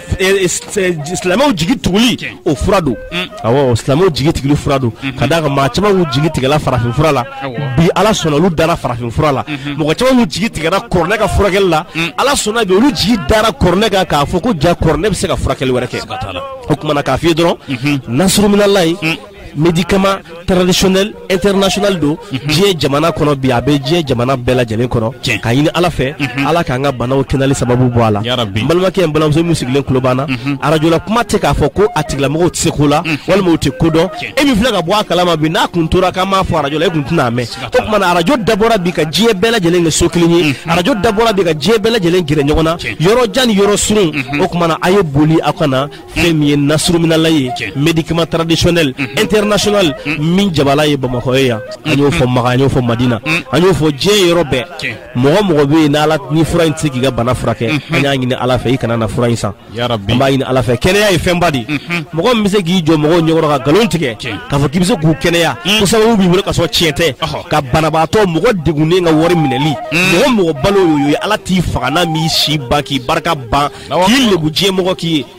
silamɛw jigi tuguli o fura don awɔ silamɛw jigi tigili fura don ka d'a kan maa caman y'u jigi tigɛla farafin fura la bi ala sɔnna olu dara farafin fura la mɔgɔ caman y'u jigi tigɛra kɔrɔnɛ ka furakɛli la ala sɔnna bi olu jigi dara kɔrɔnɛ kan k'a fɔ ko ja kɔrɔnɛ bɛ se ka furakɛli wɛrɛ kɛ o tuma na k'a f'i ye dɔrɔn Nasrou Minallah ye médicament traditionnel international do diɲɛ jamana kɔnɔ bi a bɛ diɲɛ jamana bɛɛ lajɛlen kɔnɔ k'a ɲini ala fɛ ala k'an ka banaw kɛnɛli sababu bɔ a la n balimakɛ n balimamuso min sigilen tulo b'an na arajola kuma tɛ k'a fɔ ko a tigilamɔgɔw tɛ se ko la walima u tɛ ko dɔn e min filɛ ka bɔ a kalama bi n'a kun tora k'an b'a fɔ arajola e kun tɛna a mɛn o tuma na arajo dabɔra bi ka diɲɛ bɛɛ lajɛlen kɛ so kelen ye arajo dabɔra bi ka diɲɛ bɛɛ lajɛlen gɛrɛ ɲɔgɔn na yɔrɔ jan ni yɔrɔ surun o tuma na a ye boli aw ka na fɛn min ye Nasrou Minallah ye médicament traditionnel inter international min jabala ye Bamako ya an y'o fɔ Maka an y'o fɔ Madina an y'o fɔ diɲɛ yɔrɔ bɛɛ mɔgɔ mɔgɔ bɛ yen n'Ala ni fura in tɛ se k'i ka bana furakɛ an y'a ɲini Ala fɛ i kana na fura in san an b'a ɲini Ala fɛ kɛnɛya ye fɛnba de mɔgɔ min bɛ se k'i jɔ mɔgɔw ɲɛkɔrɔ ka nkalon tigɛ k'a fɔ k'i bɛ se k'u kɛnɛya ko sababu b'i bolo ka sɔrɔ tiɲɛ tɛ ka banabaatɔ mɔgɔ degunnen ka wari minɛli mɔgɔ mɔgɔ balo y'o ye Ala t'i faga n'a m'i si ban k'i barika ban k'i lebu diɲɛ mɔgɔ k'i ye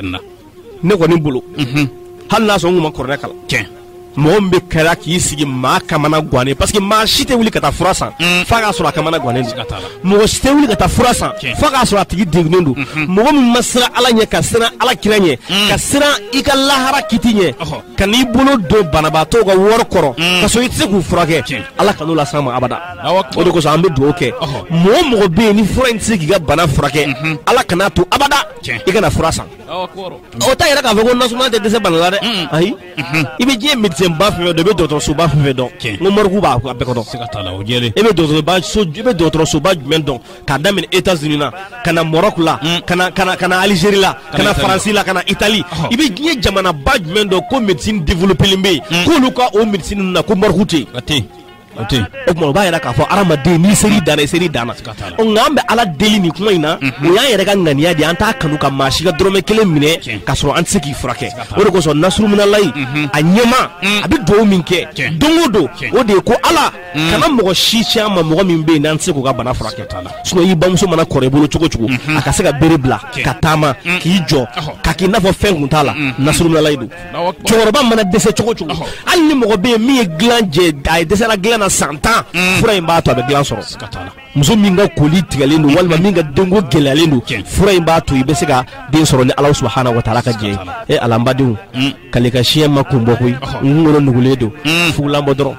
ne kɔni bolo hali n'a sɔrɔ n kun ma kɔrɔnɛ kalan mɔgɔ min bɛ kɛra k'i sigi maa kamana gannen parce que maa si tɛ wuli ka taa fura san f'a k'a sɔrɔ a kamana gannen don mɔgɔ si tɛ wuli ka taa fura san f'a k'a sɔrɔ a tigi degunnen don mɔgɔ min ma siran Ala ɲɛ ka siran Ala kira ɲɛ ka siran i ka lahara kiti ɲɛ ka n'i bolo don banabaatɔw ka wari kɔrɔ ka sɔrɔ i tɛ se k'u furakɛ Ala kan'o las'an ma abada o de kosɔn an bɛ dugawu kɛ mɔgɔ mɔgɔ bɛ yen ni fura in tɛ se k'i ka bana furakɛ Ala kan'a to abada i kana fura san o t'a yɛrɛ k'a fɔ ko nasumaya tɛ dɛsɛ bana la dɛ ayi i bɛ diɲɛ médecin ba fɛn fɛn dɔn i bɛ dɔgɔtɔrɔsoba fɛn fɛn dɔn n ko mɔrigu b'a bɛɛ kɔnɔ i bɛ dɔgɔtɔrɔsoba so i bɛ dɔgɔtɔrɔsoba jumɛn dɔn k'a daminɛ États-Unis la ka na Maroc la ka na ka na ka na Algérie la ka na Faransi la ka na Italie i bɛ diɲɛ jamanaba jumɛn dɔn ko médecine développée bɛ yen k'olu ka o médecine ninnu na ko mɔrigu tɛ yen o tuma o b'a yɛrɛ k'a fɔ adamaden n'i ser'i dan na i ser'i dan na nka an bɛ Ala deli nin kuma in na o y'an yɛrɛ ka ŋaniya de an t'a kanu ka maa si ka dɔrɔmɛ kelen minɛ k'a sɔrɔ an tɛ se k'i furakɛ o de kosɔn Nasiru Minalayi a ɲɛma a bɛ dugawu min kɛ don o don o de ye ko Ala kana mɔgɔ si tiɲɛ an ma mɔgɔ min bɛ yen n'an tɛ se k'u ka bana furakɛ sinon i bamuso mana kɔrɔ i bolo cogo cogo a ka se ka bere bila ka taama k'i jɔ ka k'i n'a fɔ fɛn kun t'a la Nasiru Minalayi don cɛkɔrɔba mana dɛsɛ cogo cogo hali ni mɔgɔ bɛ yen min ye dilan jɛ a ye dɛsɛra dilan na san tan fura in b'a to a bɛ dilan sɔrɔ muso min ka koli tigɛlen don walima min ka denko gɛlɛyalen don fura in b'a to i bɛ se ka den sɔrɔ ni Ala subahanahu wa taala ka jɛ ye e ala n badenw kale ka siɲɛ ma kun bɔ koyi n kunkolo nugulen don fugulan bɔ dɔrɔn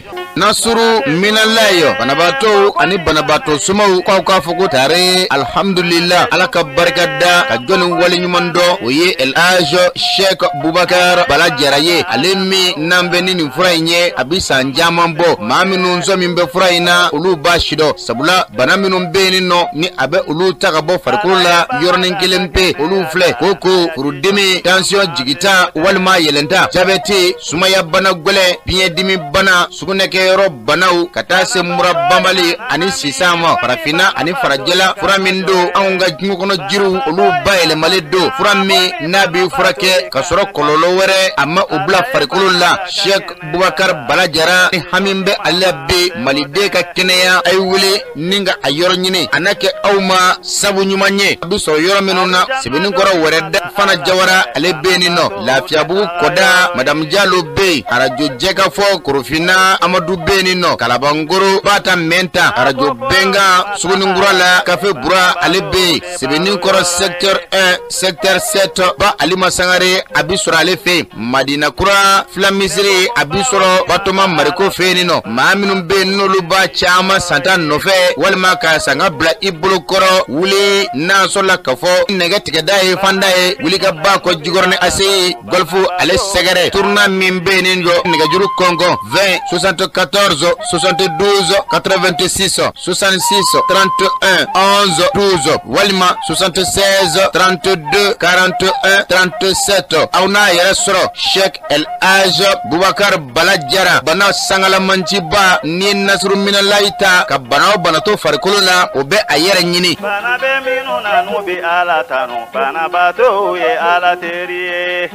Nasiru Minalayi banabaatɔw ani banabaatɔ somaw k'aw k'a fɔ ko tare alhamdulillah Ala ka barika da ka jɔnni wale ɲuman dɔn o ye El Hadj Sheikh Bubakar Bala Jara ye ale min n'an bɛ ni nin fura in ye a bi san caman bɔ maa minnu sɔn min bɛ fura in na olu b'a sidɔn sabula bana minnu bɛ yen nɔ ni a bɛ olu ta ka bɔ farikolo la yɔrɔnin kelen pe olu filɛ koko furudimi tension jigita walima yɛlɛnta jabɛti sumaya bana gwɛlɛ biyɛndimi bana sugunɛkɛ yɔrɔ banaw ka taa se mura banbali ani sisan ma farafina ani farajɛla fura min don anw ka kungo kɔnɔ jiriw olu bayɛlɛmali don fura min n'a b'i furakɛ ka sɔrɔ kɔlɔlɔ wɛrɛ a ma o bila farikolo la Sheikh Bubakar Bala Jara ni hami bɛ ale bɛ maliden ka kɛnɛya a ye wele ni ka a yɔrɔ ɲini a n'a kɛ aw ma sabu ɲuman ye a bɛ sɔrɔ yɔrɔ minnu na sɛbɛnnikɔrɔ wɛrɛ da fana Jawara ale bɛ yen nɔ Lafiyabugu kɔda Madame Jalo bɛ yen arajo jɛkafɔ Korofina Amadu bɛ yen nɔ Kalabangoro Bata Menta arajo Benga Sugunikura la Café Bura ale bɛ yen sɛbɛnnikɔrɔ secteur un secteur sept ba Alima Sangare a bɛ sɔrɔ ale fɛ yen Madina Kura Filamisiri a bɛ sɔrɔ Batoma Mariko fɛ yen nɔ maa minnu bɛ yen n'olu b'a caman santa nɔfɛ walima ka sanga bila i bolo kɔrɔ wuli n'a sɔrɔla ka fɔ nɛgɛ tigɛda ye fanda ye wuli ka ba kɔ jikɔrɔ ni ase golfu ale sɛgɛrɛ tourna min bɛ yen jɔ nɛgɛjuru kɔngɔn vingt soixante-quatorze soixante-douze quatre-vingt-six soixante-six trente et un onze douze walima soixante-seize trente-deux quarante et un trente-sept aw n'a yɛrɛ sɔrɔ Sheikh El Hadj Bubakar Bala Jara bana sangalamantiba ni Nasiru Minalayi ta ka bana o bana to farikolo la o bɛ a yɛrɛ ɲini bana bɛ minnu na n'u bɛ Ala tanu banabaatɔw ye Ala teri ye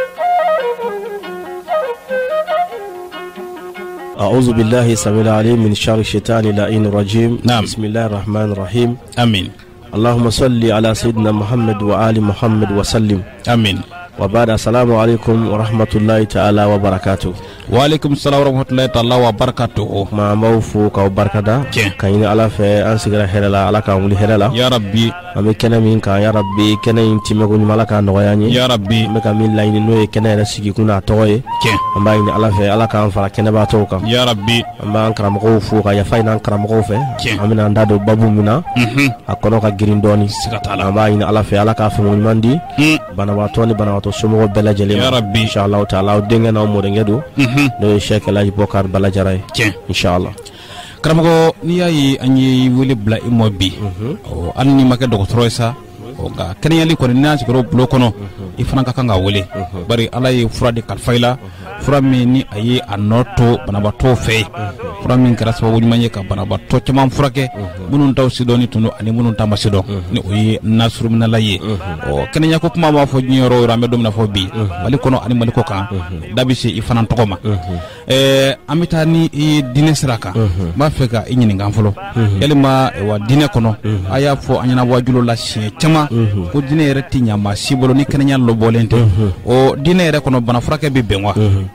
أعوذ بالله السميع العليم من شر الشيطان اللعين الرجيم نعم. بسم الله الرحمن الرحيم آمين اللهم صل على سيدنا محمد وآل محمد وسلم آمين وبعد السلام عليكم ورحمة الله تعالى وبركاته وعليكم السلام ورحمة الله تعالى وبركاته ما موفو كاو بركدا كاين على في انسغرا هرلا على كامل هرلا يا ربي امي كنا مين كان يا ربي كنا ينتمي كون مالكا نوياني يا ربي مكا مين لاين نوي كنا رسيكي كنا توي amba ini ala fe ala kan fara kene ba to kan ya rabbi amba an karam ko fu ka ya fayna an karam ko fe amina ndado babu mina akono ka girin doni sikatala amba ini ala fe ala ka fa mo mandi bana wa to ni bana wa to sumo bela jele ya rabbi inshallah taala o denga na mo dengedo do Sheikh El Hadj Bubakar Bala Jara inshallah karamago ni yayi anyi wole bla imobi o anni make docteur sa o ka kenyali ko ni nasi ko blo kono ifana ka kanga wole bari ala ye furade kal fayla fura min ni a ye a nɔ to banabaatɔ fɛ fura min kɛra sababu ɲuman ye ka banabaatɔ caman furakɛ minnu taw sidɔn ni tun don ani minnu ta ma sidɔn ni o ye Nasiru Minalayi ye ɔ kɛnɛya ko kuma b'a fɔ diɲɛ yɔrɔ o yɔrɔ an bɛ don min na fɔ bi Mali kɔnɔ ani Mali kɔ kan da bɛ se i fana tɔgɔ ma ɛɛ an bɛ taa ni i ye diinɛ sira kan n b'a fɛ ka i ɲininka fɔlɔ yalima wa diinɛ kɔnɔ a y'a fɔ an ɲɛna wajulo la siɲɛ caman ko diinɛ yɛrɛ tɛ ɲɛ maa si bolo ni kɛnɛya lɔbɔlen tɛ o diinɛ yɛrɛ kɔnɔ bana furakɛ bɛ bɛn wa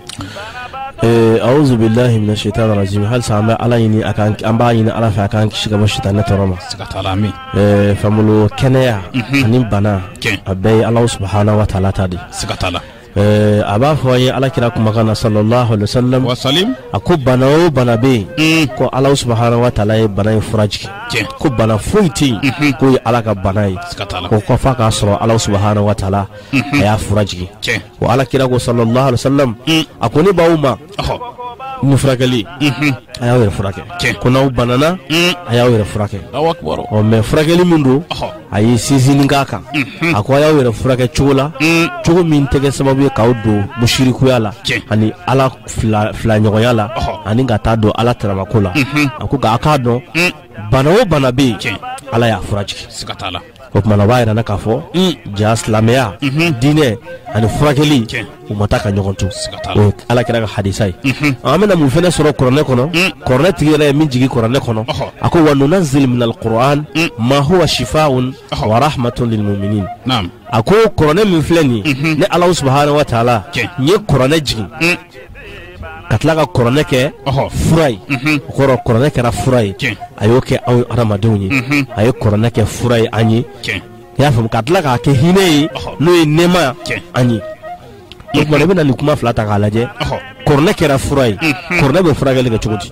eh a'udhu billahi minash shaitanir rajim hal sa'ama ala yini akan an ba yini ala fa akan shiga ba shaitan na tarama sika taala mi eh famulo kɛnɛya ani bana abai Allah subhanahu wa ta'ala tadi sika taala eh aba fo ye ala kira kuma kana sallallahu alaihi wasallam wa salim ako bana o bana be ko Allah subhanahu wa ta'ala ye bana furaji ko bana foiti ko ye ala ka bana ye ko ko fa ka sɔrɔ Allah subhanahu wa ta'ala ya furaji wa ala kira ko sallallahu alaihi wasallam ako ni bawuma ni furakɛli a y'aw yɛrɛ furakɛ ko n'aw banana a y'aw yɛrɛ furakɛ ɔ mɛ furakɛli min don a ye sinsinni k'a kan a ko a y'aw yɛrɛ furakɛ cogo la cogo min tɛ kɛ sababu ye k'aw don musirikuya la ani ala fila fila ɲɔgɔnya la ani ka taa don ala taramako la a ko k'a k'a dɔn bana o bana bɛ yen ala y'a furajigi o tuma na b'a yɛrɛ na k'a fɔ ja silamɛya diinɛ ani furakɛli u ma taa ka ɲɔgɔn to o ala kɛra ka hadisa ye an bɛna mun fɛnɛ sɔrɔ kuranɛ kɔnɔ kuranɛ tigi yɛrɛ ye min jigi kuranɛ kɔnɔ a ko wa nunazzilu minal qur'an ma huwa shifaa'un wa rahmatun lil mu'minin a ko kuranɛ min filɛ nin ye ne ala subhanahu wa ta'ala n ye kuranɛ jigin ka tila ka kuranɛ kɛ fura ye o kɔrɔ kuranɛ kɛra fura ye a y'o kɛ anw adamadenw ye a ye kuranɛ kɛ fura ye an ye i y'a faamu ka tila k'a kɛ hinɛ ye n'o ye nɛɛma an ye o tuma i bɛna nin kuma fila ta k'a lajɛ kuranɛ kɛra fura ye kuranɛ bɛ furakɛli kɛ cogo di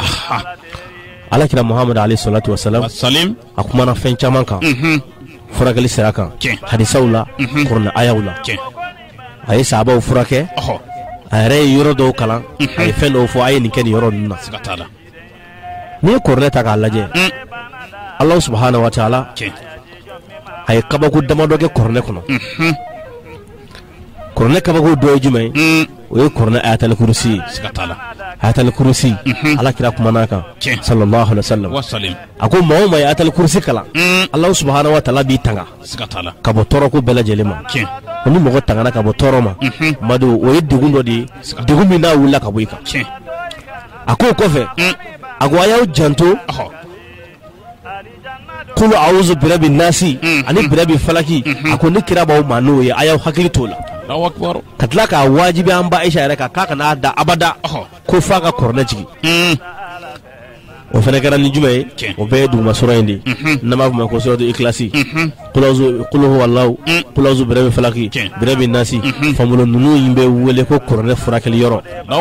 ala kira Muhammad alayhi salatu wa salam a kumana fɛn caman kan furakɛli sira kan hadisaw la kuranɛ ayaw la a ye sahabaw furakɛ a yɛrɛ ye yɔrɔ dɔw kalan a ye fɛn dɔw fɔ a ye nin kɛ nin yɔrɔ ninnu na n'i ye kuranɛ ta k'a lajɛ Allah subhanahu wa ta'ala a ye kabako damadɔ kɛ kuranɛ kɔnɔ kuranɛ kabako dɔ ye jumɛn ye o ye kuranɛ ayatul kursi ye ayatul kursi ala kira kumana kan sallallahu alaihi wasallam a ko maa o maa ye ayatul kursi kalan Allah subhanahu wa ta'ala b'i tanga ka bɔ tɔɔrɔ ko bɛɛ lajɛlen ma ni mɔgɔ tangana ka bɔ tɔɔrɔ ma madu o ye degun dɔ de ye degun min n'a wulila ka bɔ i kan a ko o kɔfɛ a ko a y'aw janto kulu a'udhu birabi nasi ani birabi falaki a ko ni kira b'aw ma n'o ye a y'aw hakili t'o la ka tila k'a wajibi an ba Aisha yɛrɛ kan k'a kana da abada ko f'a ka kuranɛ jigi o fana kɛra ni jumɛn ye o bɛɛ ye duguma sura in de n'an b'a fɔ ma ko suratu ikilasi kulu huwallahu kulu a'udhu birabi falaki birabi nasi famolo ninnu in bɛ wele ko kuranɛ furakɛli yɔrɔ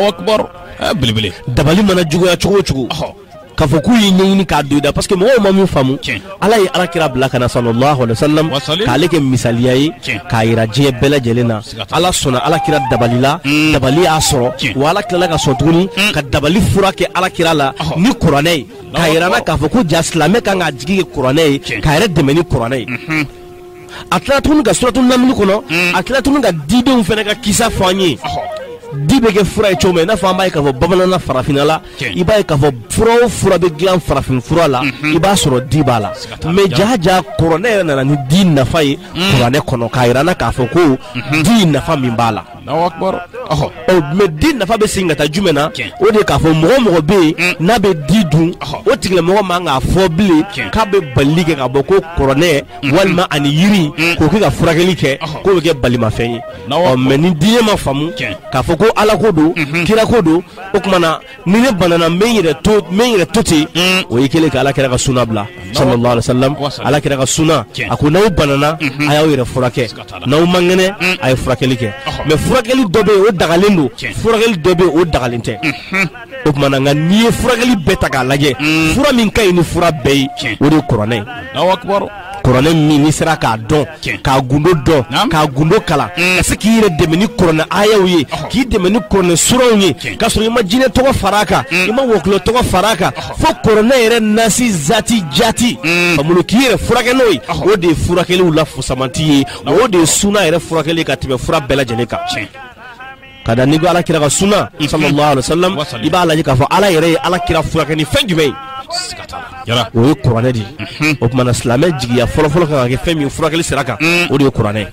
dabali mana juguya cogo o cogo k'a fɔ k'u ye ɲɛɲini k'a don i da parce que mɔgɔw ma min faamu ala ye alakira bila kana sallallahu alaihi wasallam k'ale kɛ misaliya ye k'a yira diɲɛ bɛɛ lajɛlen na ala sɔnna alakira dabali la dabali y'a sɔrɔ wa ala tilala ka sɔn tuguni ka dabali fura kɛ alakira la ni kuranɛ ye k'a yira na k'a fɔ ko ja silamɛ kan k'a jigi kɛ kuranɛ ye k'a yɛrɛ dɛmɛ ni kuranɛ ye a tilala tuguni ka suratu namli kɔnɔ a tilala tuguni ka didenw fana ka kisa fɔ an ye di bɛ kɛ fura ye cogo min n'a fɔ an b'a ye k'a fɔ bamananna farafinna la i b'a ye k'a fɔ fura o fura bɛ dilan farafin fura la i b'a sɔrɔ di b'a la mais jaja kuranɛ yɛrɛ nana ni di nafa ye kuranɛ kɔnɔ k'a yira na k'a fɔ ko di nafa min b'a la mais di nafa bɛ segin ka taa jumɛn na o de k'a fɔ mɔgɔ mɔgɔ bɛ yen n'a bɛ di dun o tigilamɔgɔ man k'a fɔ bilen k'a bɛ balili kɛ ka bɔ ko kuranɛ walima ani yiri k'o kɛ ka furakɛli kɛ k'o bɛ kɛ balimafɛn ye ɔ mais ni diɲɛ ma faamu k'a fɔ ko ala ko don kira ko don o tuma na ni ne banana n bɛ n yɛrɛ to n bɛ n yɛrɛ to ten o ye kelen ka ala kira ka sunna bila sallallahu alaihi wasallam ala kira ka sunna a ko n'aw banana a y'aw yɛrɛ furakɛ n'aw man kɛnɛ a ye furakɛli kɛ mais furakɛli dɔ bɛ yen o dagalen don furakɛli dɔ bɛ yen o dagalen tɛ o tuma na nka n'i ye furakɛli bɛɛ ta k'a lajɛ fura min ka ɲi ni fura bɛɛ ye o de ye kuranɛ ye kuranɛ min n'i sera k'a dɔn k'a gundo dɔn k'a gundo kalan ka se k'i yɛrɛ dɛmɛ ni kuranɛ ayaw ye k'i dɛmɛ ni kuranɛ suraw ye k'a sɔrɔ i ma jinɛ tɔgɔ far'a kan i ma wɔkulɔ tɔgɔ far'a kan fo kuranɛ yɛrɛ nasi zati jati famolo k'i yɛrɛ furakɛ n'o ye o de ye furakɛliw la fusamanti ye o de ye sunna yɛrɛ furakɛli ka tɛmɛ fura bɛɛ lajɛlen kan kada ni go ala kira ka sunna sallallahu alaihi wasallam iba la ka fo ala yere ala kira furakɛ ni fɛn jumɛn yara o ye kuranɛ di o kuma na silamɛ jigiya fɔlɔ fɔlɔ kan ka kɛ fɛn min furakɛli sira kan o de ye kuranɛ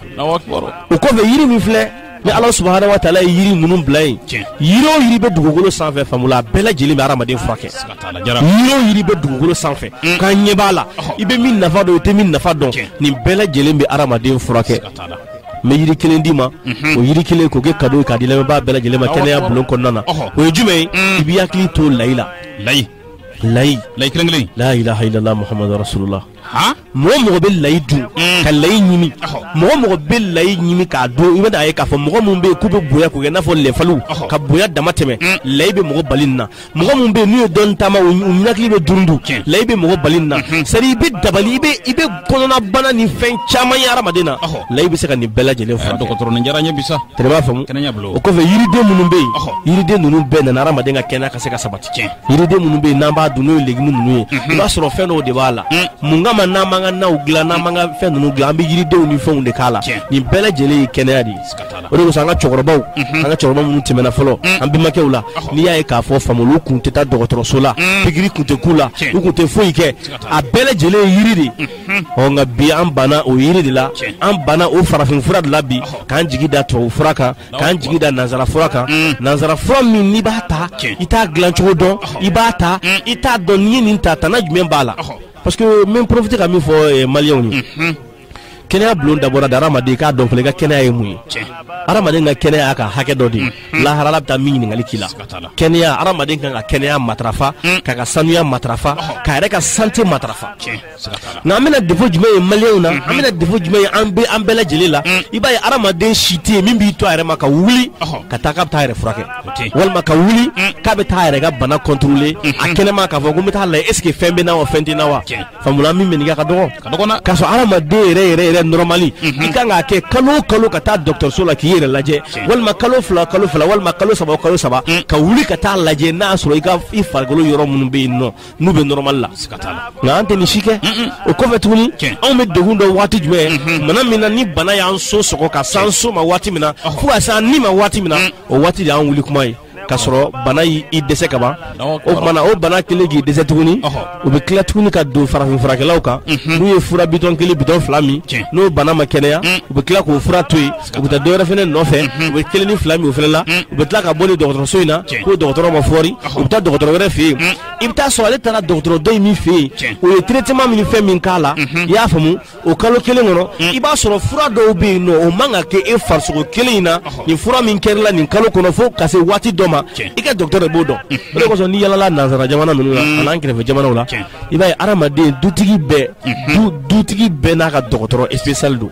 o kɔfɛ yiri min filɛ ni ala subhanahu wa ta'ala ye yiri ninnu bila yen yiri o yiri bɛ dugukolo sanfɛ famula bɛɛ lajɛlen bɛ hadamaden furakɛ yiri o yiri bɛ dugukolo sanfɛ k'an ɲɛ b'a la i bɛ min nafa dɔn i tɛ min nafa dɔn nin bɛɛ lajɛlen bɛ hadamaden furakɛ mɛ yiri kelen d'i ma o yiri kelen k'o kɛ cadeau k'a di lamɛnbaa bɛɛ lajɛlen ma kɛnɛya bulon kɔnɔna na o ye jumɛn ye i b'i hakili to layi la layi layi layi kelen kelen la ilaha illallah muhammadu rasulullah ha mɔgɔ mɔgɔ bɛ layi dun ka layi ɲimi mɔgɔ mɔgɔ bɛ layi ɲimi k'a dun i bɛ n'a ye k'a fɔ mɔgɔ minnu bɛ yen k'u bɛ bonya k'u kɛ i n'a fɔ lɛfaliw ka bonya dama tɛmɛ layi bɛ mɔgɔ bali nin na mɔgɔ minnu bɛ yen n'u ye dɔɔni taama u ɲinakili bɛ durundu layi bɛ mɔgɔ bali nin na c'est à dire i bɛ dabali i bɛ i bɛ kɔnɔna bana ni fɛn caman ye hadamaden na layi bɛ se ka nin bɛɛ lajɛlen furakɛ dɔgɔtɔrɔ nin diyara n ye bi sa tɛrɛ b'a faamu o kɔfɛ yiriden minnu bɛ yen yiriden ninnu bɛɛ nana hadamaden ka kɛnɛya ka se ka sabati yiriden minnu bɛ yen n'an b'a dun n'o ye légumes ninnu ye i b'a sɔrɔ fɛn dɔw de b'a la mun kama n'an m'an ka naw dilan n'an m'an ka fɛn ninnu dilan an bɛ yiridenw ni fɛnw de k'a la nin bɛɛ lajɛlen ye kɛnɛya de ye o de kosɔn an ka cɛkɔrɔbaw an ka cɛkɔrɔba minnu tɛmɛna fɔlɔ an bɛnbakɛw la n'i y'a ye k'a fɔ famolu u kun tɛ taa dɔgɔtɔrɔso la pikiri kun tɛ k'u la u kun tɛ foyi kɛ a bɛɛ lajɛlen ye yiri de ɔ nka bi an banna o yiri de la an banna o farafinfura de la bi k'an jigi da tubabufura kan k'an jigi da nanzarafura kan nanzarafura min n'i b'a ta i t'a dilan cogo dɔn i b'a ta i t'a dɔn n'i ye nin ta tana jumɛn b'a la parce que n bɛ profiter ka min fɔ maliyɛnw ye kɛnɛya bulon dabɔra de hadamaden k'a dɔn fana i ka kɛnɛya ye mun ye hadamaden ka kɛnɛya y'a ka hakɛ dɔ de ye laharala bɛ taa min ɲininkali k'i la kɛnɛya hadamaden kan ka kɛnɛya matarafa k'a ka sanuya matarafa k'a yɛrɛ ka santé matarafa nka an bɛna défaut jumɛn ye maliyɛnw na an bɛna défaut jumɛn ye an bɛ an bɛɛ lajɛlen la i b'a ye hadamaden si tɛ yen min b'i to a yɛrɛ ma ka wuli ka taa k'a bɛ taa a yɛrɛ furakɛ walima ka wuli k'a bɛ taa a yɛrɛ ka bana contrôler a kɛnɛma k'a fɔ ko n bɛ taa lajɛ est ce que fɛn bɛ n na wa fɛn tɛ n na wa faamuna min bɛ nin kɛ ka dɔgɔ k'a sɔrɔ hadamaden yɛrɛ yɛrɛ yɛrɛ normally i kan k'a kɛ kalo kalo ka taa dɔgɔtɔrɔso la k'i yɛrɛ lajɛ walima kalo fila kalo fila walima kalo saba kalo saba ka wuli ka taa lajɛ n'a sɔrɔ i ka i farikolo yɔrɔ minnu bɛ yen nɔ n'u bɛ normal la nka an tɛ nin si kɛ o kɔfɛ tuguni anw bɛ degun dɔ waati jumɛn mana min na ni bana y'an so sɔgɔ ka s'an so ma waati min na fo ka s'an ni ma waati min na o waati de y'an wuli kuma ye k'a sɔrɔ bana y'i dɛsɛ ka ban o kumana o bana kelen k'i dɛsɛ tuguni u bɛ tila tuguni ka don farafin furakɛlaw kan n'u ye fura bitɔn kelen bitɔn fila min n'o bana ma kɛnɛya u bɛ tila k'o fura to yen u bɛ taa dɔwɛrɛ fɛnɛ nɔfɛ u bɛ kelen ni fila min o fɛnɛ la u bɛ tila ka bɔ ni dɔgɔtɔrɔso in na k'o dɔgɔtɔrɔ ma fɔri u bɛ taa dɔgɔtɔrɔ wɛrɛ fɛ yen i bɛ taa sɔrɔ ale taara dɔgɔtɔrɔ dɔ in min fɛ yen o ye traitement min fɛn min k'a la i y'a faamu o kalo kelen kɔnɔ i b'a sɔrɔ fura dɔw bɛ yen nɔ o man ka kɛ e farisogo kelen in na nin fura min kɛra la nin kalo kɔnɔ fo ka se waati dɔ ma i ka dɔgɔtɔrɔ de b'o dɔn o de kosɔn ni yalala nanzara jamana ninnu la a n'an kɛrɛfɛ jamanaw la i b'a ye hadamaden dutigi bɛɛ du dutigi bɛɛ n'a ka dɔgɔtɔrɔ spécial don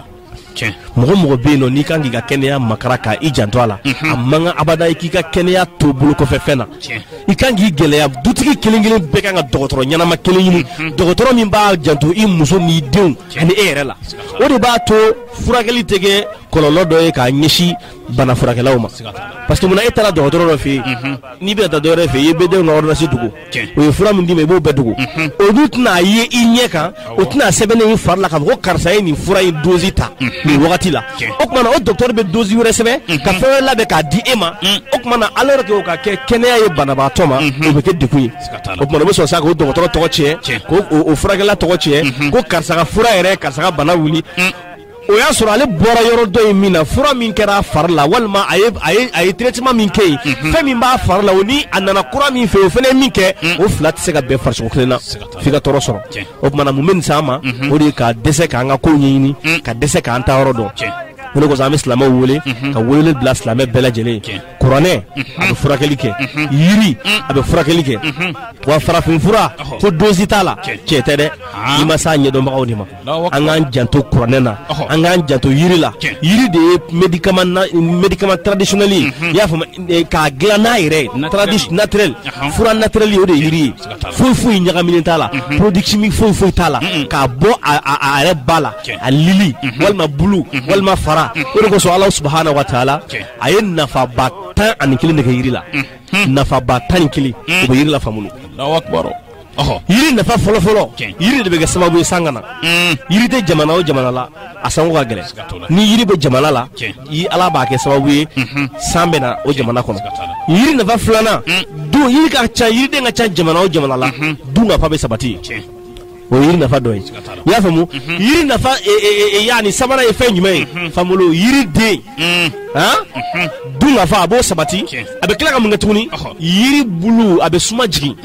mɔgɔ mɔgɔ bɛ yen nɔ n'i kan k'i ka kɛnɛya makara ka i janto a la a man kan abada i k'i ka kɛnɛya to bolo kɔfɛ fɛn na i kan k'i gɛlɛya dutigi kelen kelen bɛɛ kan ka dɔgɔtɔrɔ ɲɛnama kelen ɲini dɔgɔtɔrɔ min b'a janto i muso n'i denw ani e yɛrɛ la o de b'a to furakɛli tɛ kɛ kɔlɔlɔ dɔ ye k'a ɲɛsin bana furakɛlaw ma parce que munna e taara dɔgɔtɔrɔ dɔ fɛ yen n'i bɛna taa dɔwɛrɛ fɛ yen i bɛ denw ka ordonnance dogo o ye fura min d'i ma i b'o bɛɛ dogo o dun tɛna ye i ɲɛ kan o tɛna sɛbɛnnen i fari la k'a fɔ ko karisa ye nin fura in dose ta nin wagati la o kumana o dɔgɔtɔrɔ bɛ dose wɛrɛ sɛbɛn ka fɛn wɛrɛ labɛn k'a di e ma o kumana alors que o ka kɛ kɛnɛya ye banabaatɔ ma o bɛ kɛ degun ye o kumana o bɛ sɔn sa k'o dɔgɔtɔrɔ tɔgɔ tiɲɛ k'o furakɛla tɔgɔ tiɲɛ ko karisa ka fura yɛrɛ karisa ka bana wuli o y'a sɔrɔ ale bɔra yɔrɔ dɔ in min na fura min kɛra a fari la walima a ye a ye a ye traitement min kɛ yen fɛn min b'a fari la o ni a nana kura min fɛ o fɛnɛ ye min kɛ o fila tɛ se ka bɛn farisogo kelen na f'i ka tɔɔrɔ sɔrɔ o kumana mun bɛ nin s'an ma o de ye ka dɛsɛ k'an ka kow ɲɛɲini ka dɛsɛ k'an ta yɔrɔ dɔn o de kosɔn an bɛ silamɛw wele ka weleli bila silamɛ bɛɛ lajɛlen ye kuranɛ a bɛ furakɛli kɛ yiri a bɛ furakɛli kɛ wa farafin fura fo dosi t'a la tiɲɛ tɛ dɛ i ma s'a ɲɛdɔnbagaw de ma an k'an janto kuranɛ na an k'an janto yiri la yiri de ye médicament na médicament traditionnel ye i y'a faamu k'a dilan n'a yɛrɛ ye tradi naturel fura naturel o de ye yiri ye foyi foyi ɲagaminen t'a la produit chimique foyi foyi t'a la k'a bɔ a a yɛrɛ ba la a lili walima bulu walima fara o de kosɔn Ala subahanahu wa taala a ye nafaba tan ani kelen de kɛ yiri la nafaba tan ni kelen o bɛ yiri la faamu yiri nafa fɔlɔ fɔlɔ yiri de bɛ kɛ sababu ye san kana yiri tɛ jamana o jamana la a sango ka gɛlɛn ni yiri bɛ jamana la yi ala b'a kɛ sababu ye san bɛ na o jamana kɔnɔ yiri nafa filanan dun yiri ka ca yiriden ka ca jamana o jamana la dun nafa bɛ sabati o yiri nafa dɔ ye i y'a faamu yiri nafa yani sabanan ye fɛn jumɛn ye famolo yiriden han dun nafa a b'o sabati a bɛ tila ka mun kɛ tuguni yiri bulu a bɛ suma jigin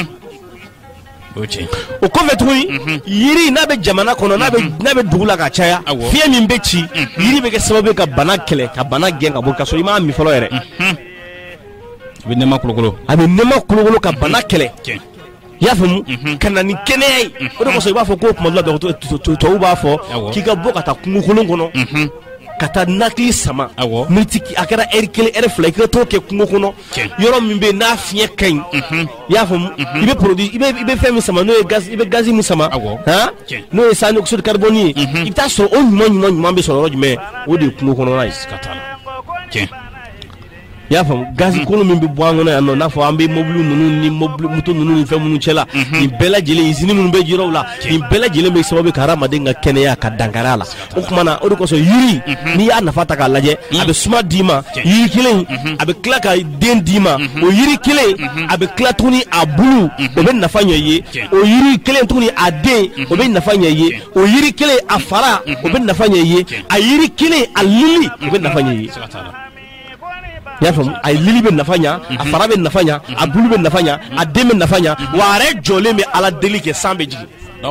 o kɔfɛ tuguni yiri n'a bɛ jamana kɔnɔ n'a bɛ n'a bɛ dugu la ka caya fiɲɛ min bɛ ci yiri bɛ kɛ sababu ye ka bana kɛlɛ ka bana gɛn ka bɔ ka sɔrɔ i m'a min fɔlɔ yɛrɛ a bɛ nɛma kolokolo a bɛ nɛma kolokolo ka bana kɛlɛ i y'a faamu ka na ni kɛnɛya ye o de kosɔn i b'a fɔ ko tuma dɔ la tubabuw b'a fɔ k'i ka bɔ ka taa kungo kolon kɔnɔ ka taa nakili sama miniti a kɛra ɛri kelen ɛri fila i ka t'o kɛ kungo kɔnɔ yɔrɔ min bɛ yen n'a fiɲɛ ka ɲi i y'a faamu i bɛ produit i bɛ i bɛ fɛn min sama n'o ye gaz i bɛ gazi min sama han n'o ye sani oxyde carbone ye i bɛ taa sɔrɔ o ɲuman ɲuman ɲuman bɛ sɔrɔ yɔrɔ jumɛn o de ye kungo kɔnɔna ye i y'a faamu gazi kolon min bɛ bɔ an kɔnɔ yan nɔ n'a fɔ an bɛ mobili ninnu ni mobili moto ninnu ni fɛn minnu cɛla nin bɛɛ lajɛlen usine minnu bɛ yɔrɔw la nin bɛɛ lajɛlen bɛ sababu ka hadamaden ka kɛnɛya ka dankari a la o tuma na o de kosɔn yiri n'i y'a nafa ta k'a lajɛ a bɛ suma d'i ma yiri kelen a bɛ tila ka den d'i ma o yiri kelen a bɛ tila tuguni a bulu o bɛ nafa ɲɛ i ye o yiri kelen tuguni a den o bɛ nafa ɲɛ i ye o yiri kelen a fara o bɛ nafa ɲɛ i ye a yiri kelen a lili o bɛ nafa ɲɛ i ye i y'a faamu a lili bɛ nafa ɲa a fara bɛ nafa ɲa a bulu bɛ nafa ɲa a den bɛ nafa ɲa wa a yɛrɛ jɔlen bɛ ala deli kɛ san bɛ jigin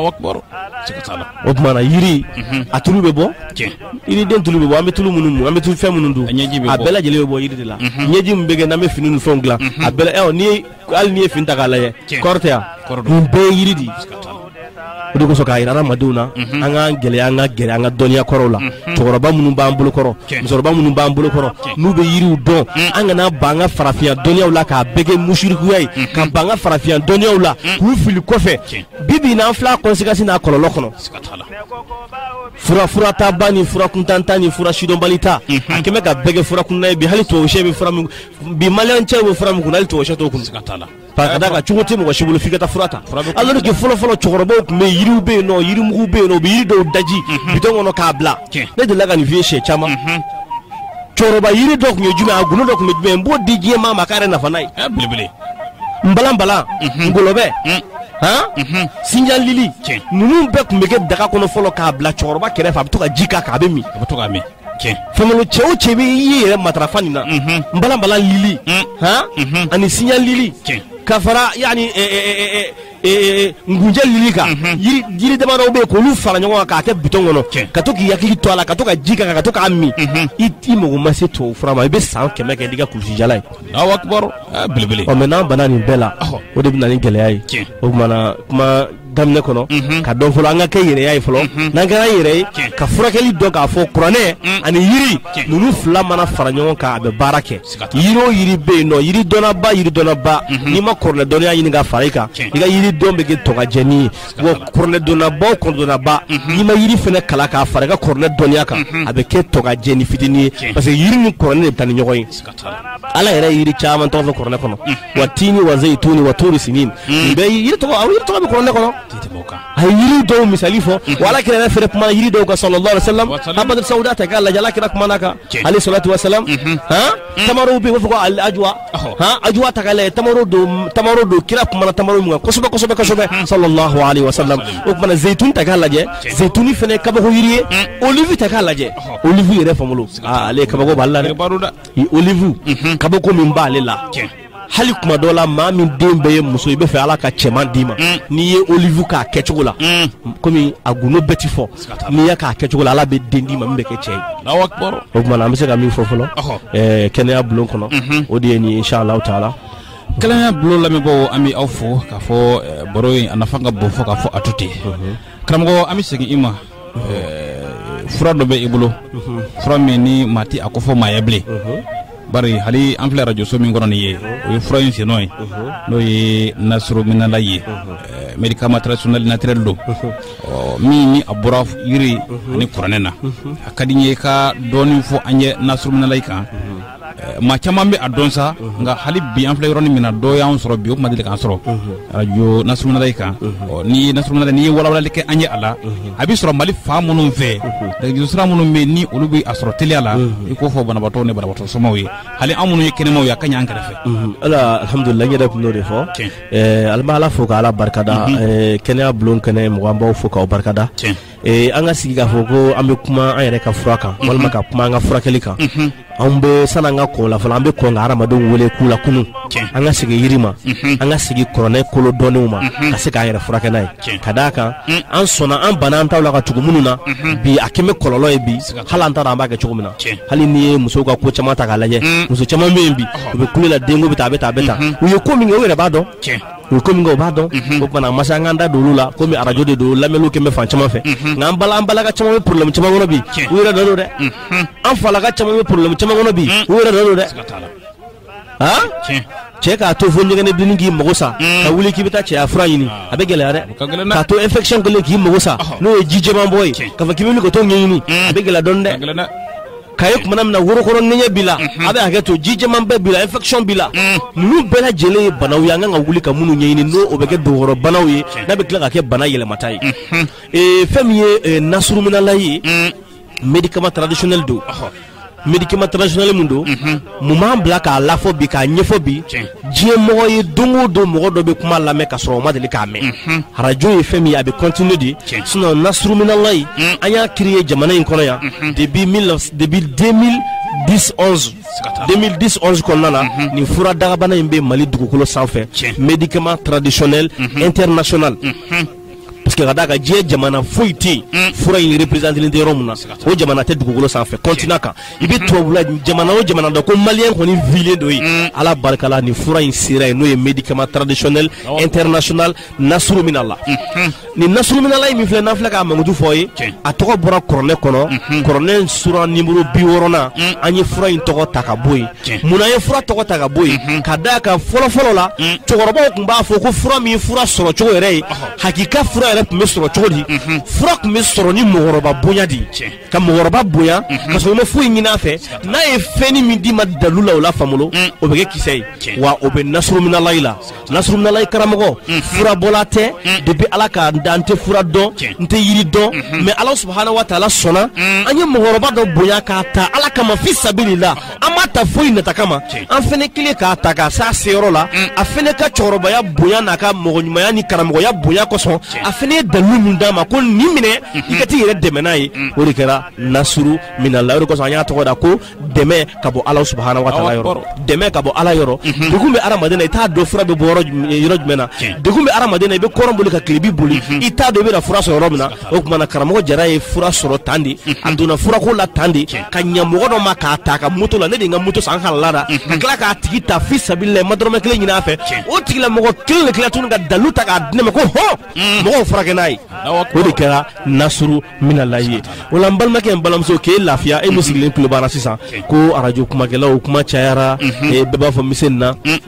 o tuma na yiri a tulu bɛ bɔ yiriden tulu bɛ bɔ an bɛ tulu minnu dun an bɛ tulu fɛn minnu dun a bɛɛ lajɛlen bɛ bɔ yiri de la ɲɛji min bɛ kɛ n'an bɛ fini ni fɛnw dilan a bɛɛ ɛ ni hali n'i ye fini ta k'a lajɛ kɔrɔ tɛ yan nin bɛɛ ye yiri de ye o de kosɔn k'a yira adamadenw na an k'an gɛlɛya an ka gɛrɛ an ka dɔnniya kɔrɔw la cɛkɔrɔba minnu b'an bolo kɔrɔ musokɔrɔba minnu b'an bolo kɔrɔ n'u bɛ yiriw dɔn an kana ban an ka farafinya dɔnniyaw la k'a bɛɛ kɛ musirikuya ye ka ban an ka farafinya dɔnniyaw la k'u fili kɔfɛ bi bi n'an filɛ a conséquence n'a kɔlɔlɔ kɔnɔ fura fura ta ba ni fura kuntan ta ni fura sidɔnbali ta a kɛmɛ ka bɛɛ kɛ fura kuntan ye bi hali tubabu sɛ bɛ fura min bi maliyɛn cɛ bɛ fura min kun hali tubabu sɛ t'o kun parce que ka cogo tɛ mɔgɔ si bolo f'i ka taa fura ta alors que fɔlɔ fɔlɔ cɛkɔrɔbaw tun bɛ yiriw bɛ yen nɔ yirimugu bɛ yen nɔ u bɛ yiri dɔw daji bitɔn kɔnɔ k'a bila ne delila ka nin f'i ye siɲɛ caman cɛkɔrɔba yiri dɔ tun ye jumɛn a gundo dɔ tun bɛ jumɛn n b'o di diɲɛ maa ma k'a yɛrɛ nafa n'a ye nbalan balan ngolɔbɛ han sinjan lili ninnu bɛɛ tun bɛ kɛ daga kɔnɔ fɔlɔ k'a bila cɛkɔrɔba kɛrɛfɛ a bɛ to ka ji k'a kan a bɛ min a bɛ to k'a min fɛnkolo cɛ o cɛ bɛ i ye yɛrɛ matarafa nin na nbalan balan lili han ani sinjan lili ka fara yani ngunjɛ lili kan yiri yiri dama dɔw bɛ yen k'olu fara ɲɔgɔn kan k'a kɛ bitɔn kɔnɔ ka to k'i hakili to a la ka to ka ji k'a kan ka to k'a min i i mago ma se tubabu fura ma i bɛ san kɛmɛ kɛ n'i ka kulusi jala ye Alahu Akibaru belebele ɔ mɛ n'an banna nin bɛɛ la o de bɛ na ni gɛlɛya ye o kumana kuma daminɛ kɔnɔ ka dɔn fɔlɔ an ka kɛ yɛrɛya ye fɔlɔ n'an kɛra yɛrɛ ye ka furakɛli dɔn k'a fɔ kuranɛ ani yiri ninnu fila mana fara ɲɔgɔn kan a bɛ baara kɛ yiri o yiri bɛ yen nɔ yiri dɔnnaba yiri dɔnnaba n'i ma kuranɛ dɔnniya ɲini ka fara i kan i ka yiri dɔn bɛ kɛ tɔgɔjɛni ye wa kuranɛ dɔnnaba o kuranɛ dɔnnaba n'i ma yiri fana kala k'a fara i ka kuranɛ dɔnniya kan a bɛ kɛ tɔgɔjɛni fitinin ye parce que yiri ni kuranɛ de bɛ taa ni ɲɔgɔn ye ala yɛrɛ ye yiri caman tɔgɔ fɔ kuranɛ kɔnɔ wa tiini wa zayituni wa turi sinin nin bɛɛ yiri tɔgɔ yiri tɔgɔ bɛ kuranɛ kɔnɔ a ye yiri dɔw misali fɔ wa ala kira yɛrɛ fɛnɛ kumana yiri dɔw kan sallallahu alaihi wasallam habadul sauda ta k'a lajɛ ala kira kumana kan alayhi salatu wasalam han tamaro bɛ yen u b'a fɔ ko al ajwa han ajwa ta k'a lajɛ tamaro do tamaro do kira kumana tamaro min kan kosɛbɛ kosɛbɛ kosɛbɛ sallallahu alaihi wasallam o kumana zeytun ta k'a lajɛ zeytuni fɛnɛ kabako yiri ye olive ta k'a lajɛ olive yɛrɛ famolo aa ale kabako b'ale la dɛ olive kabako min b'ale la hali kuma dɔ la maa min den bɛɛ ye muso i bɛ fɛ ala ka cɛman d'i ma n'i ye olive k'a kɛcogo la komi a gundo bɛɛ ti fɔ n'i y'a k'a kɛcogo la ala bɛ den d'i ma min bɛ kɛ cɛ ye o tuma na an bɛ se ka min fɔ fɔlɔ ɛɛ kɛnɛya bulon kɔnɔ o de ye nin inshallah taala kɛnɛya bulon lamɛnbaaw an bɛ aw fo k'a fɔ baro in a nafa ka bon fo k'a fɔ a to ten karamɔgɔ an bɛ segin i ma fura dɔ bɛ i bolo fura min ni maa ti a ko fɔ maa ye bilen bari hali an filɛ radio so min kɔnɔ nin ye o ye fura in senɔ ye n'o ye Nasuru Minala ye médicament traditionnel naturel don min ni a bɔra yiri ani kuranɛ na a ka di n ye ka dɔɔnin fɔ an ye Nasuru Minala kan ma caman bɛ a dɔn sa nka hali bi an filɛ yɔrɔnin min na dɔ y'an sɔrɔ bi o kuma deli k'an sɔrɔ radio Nasrul kan ni Nasrul n'i ye walawalali kɛ an ye a la a bɛ sɔrɔ Mali fan minnu fɛ nɛgɛjuru sira minnu bɛ ni olu bɛ a sɔrɔ teliya la i k'o fɔ banabaatɔw ni banabaatɔ somɔgɔw ye hali an minnu ye kɛnɛmaw ye a ka ɲɛ an kɛrɛfɛ. Ala alhamdulilayi n yɛrɛ tun y'o de fɔ ale bɛ Ala fo ka Ala barikada kɛnɛya bulon kɛnɛ mɔgɔ an b'aw fo k'aw barikada an ka sigi k'a fɔ ko an bɛ kuma an yɛrɛ ka fura kan walima ka kuma an ka furakɛli kan an bɛ sani an ka kɔn la fɔlɔ an bɛ kɔn ka hadamadenw wele k'u la kunun an ka sigi yiri ma an ka sigi kɔrɔnɛ kolo dɔnnenw ma ka se k'an yɛrɛ furakɛ n'a ye ka d'a kan an sɔnna an bana an taw la ka tugu minnu na bi a kɛmɛ kɔlɔlɔ ye bi hali an t'a dɔn an b'a kɛ cogo min na hali n'i ye musow ka ko caman ta k'a lajɛ muso caman bɛ yen bi u bɛ kule la denko bɛ taa a bɛ taa a bɛ taa u ye ko min kɛ u yɛrɛ b'a dɔn u ko min kɛ u b'a dɔn o kumana masa an k'an da don olu la komi arajo de don lamɛnniw kɛmɛ fan caman fɛ nka an bala an balaka caman bɛ problème caman kɔnɔ bi u yɛrɛ dɔ don dɛ an falaka caman bɛ problème caman kɔnɔ bi u yɛrɛ dɔ don dɛ han cɛ k'a to fo ɲɛgɛnɛ bilenni k'i mago sa ka wuli k'i bɛ taa cɛya fura ɲini a bɛ gɛlɛya dɛ k'a to infection kelen k'i mago sa n'o ye ji jɛman bɔ ye k'a fɔ k'i bɛ wuli ka t'o ɲɛɲini a bɛ gɛlɛya dɔɔni dɛ ka ye kumana min na worokɔrɔ ŋɛɲɛ b'i la a bɛ hakɛ to ji jɛman bɛɛ b'i la infection b'i la ninnu bɛɛ lajɛlen ye banaw ye an kan ka wuli ka minnu ɲɛɲini n'o o bɛ kɛ dogokɔrɔ banaw ye n'a bɛ tila ka kɛ bana yɛlɛmata ye fɛn min ye Nasrul minalayi ye médicament traditionnel don médicament traditionnel mun don mun b'an bila k'a lafɔ bi k'a ɲɛfɔ bi diɲɛ mɔgɔ ye don o don mɔgɔ dɔ bɛ kuma lamɛn ka sɔrɔ o ma deli k'a mɛn arajo ye fɛn min ye a bɛ continuer de sinon Nasrul minalayi an y'a créer jamana in kɔnɔ yan depuis depuis deux mille dix onze deux mille dix onze kɔnɔna na nin fura dagabana in bɛ Mali dugukolo sanfɛ médicament traditionnel international parce que ka d'a kan diɲɛ jamana foyi tɛ yen fura in représenter tɛ yɔrɔ min na o jamana tɛ dugukolo sanfɛ continent kan i bɛ tubabula jamana o jamana dɔ ko maliyɛn kɔni vilen dɔ ye Ala barika la nin fura in sera yen n'o ye médicament traditionnel international Nasrul minalayi nin Nasrul minalayi min filɛ n'an filɛ k'a mankutu fɔ ye a tɔgɔ bɔra kuranɛ kɔnɔ kuranɛ sura numéro bi wɔɔrɔnan an ye fura in tɔgɔ ta ka bɔ yen munna an ye fura tɔgɔ ta ka bɔ yen ka d'a kan fɔlɔfɔlɔ la cɛkɔrɔbaw tun b'a fɔ ko fura min ye fura sɔrɔ cogo yɛrɛ ye hakika fura yɛrɛ tun bɛ sɔrɔ cogo di fura tun bɛ sɔrɔ ni mɔgɔkɔrɔba bonya de ka mɔgɔkɔrɔba bonya ka sɔrɔ i ma foyi ɲini a fɛ n'a ye fɛnni min d'i ma dalu la o la faamulo o bɛ kɛ kisɛ ye wa o bɛ Nasrul minalayi la Nasrul minalayi karamɔgɔ furabɔla tɛ depuis Ala k'a da n tɛ fura dɔn n tɛ yiri dɔn mais Ala subahanahu wa taala sɔnna an ye mɔgɔkɔrɔba dɔ bonya k'a ta Ala kama fi sabilila an m'a ta foyi nata kama an fɛnɛ kelen k'a ta k'a s'a seyɔrɔ la a fɛnɛ ka cɛkɔrɔbaya bonya n'a ka mɔgɔɲumanya ni karamɔgɔya bonya kosɔn a fɛnɛ ye dalu min d'a ma ko nin minɛ i ka t'i yɛrɛ dɛmɛ n'a ye o de kɛra Nasrul minalayi o de kosɔn an y'a tɔgɔ da ko dɛmɛ ka bɔ Ala subahanahu wa taala yɔrɔ dɛmɛ ka bɔ Ala yɔrɔ degun bɛ adamaden na i t'a dɔn fura bɛ bɔ yɔrɔ jumɛn na degun bɛ adamaden na i bɛ kɔrɔn boli ka kilebi boli i t'a dɔn i bɛna fura sɔrɔ yɔrɔ min na o kumana karamɔgɔ Jara ye fura sɔrɔ tan de a donna furako la tan de ka ɲɛ mɔgɔ dɔ ma k'a ta a ka moto la ne de ye n ka moto san ka lada ka tila k'a tigi ta fi sabilila ma dɔrɔmɛ kelen ɲini a fɛ o tigilamɔgɔ kelen de tila tuguni ka dalu ta k'a di ne ma ko hɔn mɔgɔw furakɛ n'a ye o de kɛra Nasrul minalayi ye o la n balimakɛ n balimamuso k'e lafiya e mun sigilen tulo b'an na sisan ko arajo kumakɛlaw kuma cayara bɛɛ b'a fɔ mise nin na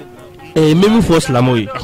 n bɛ min fɔ silamɛw ye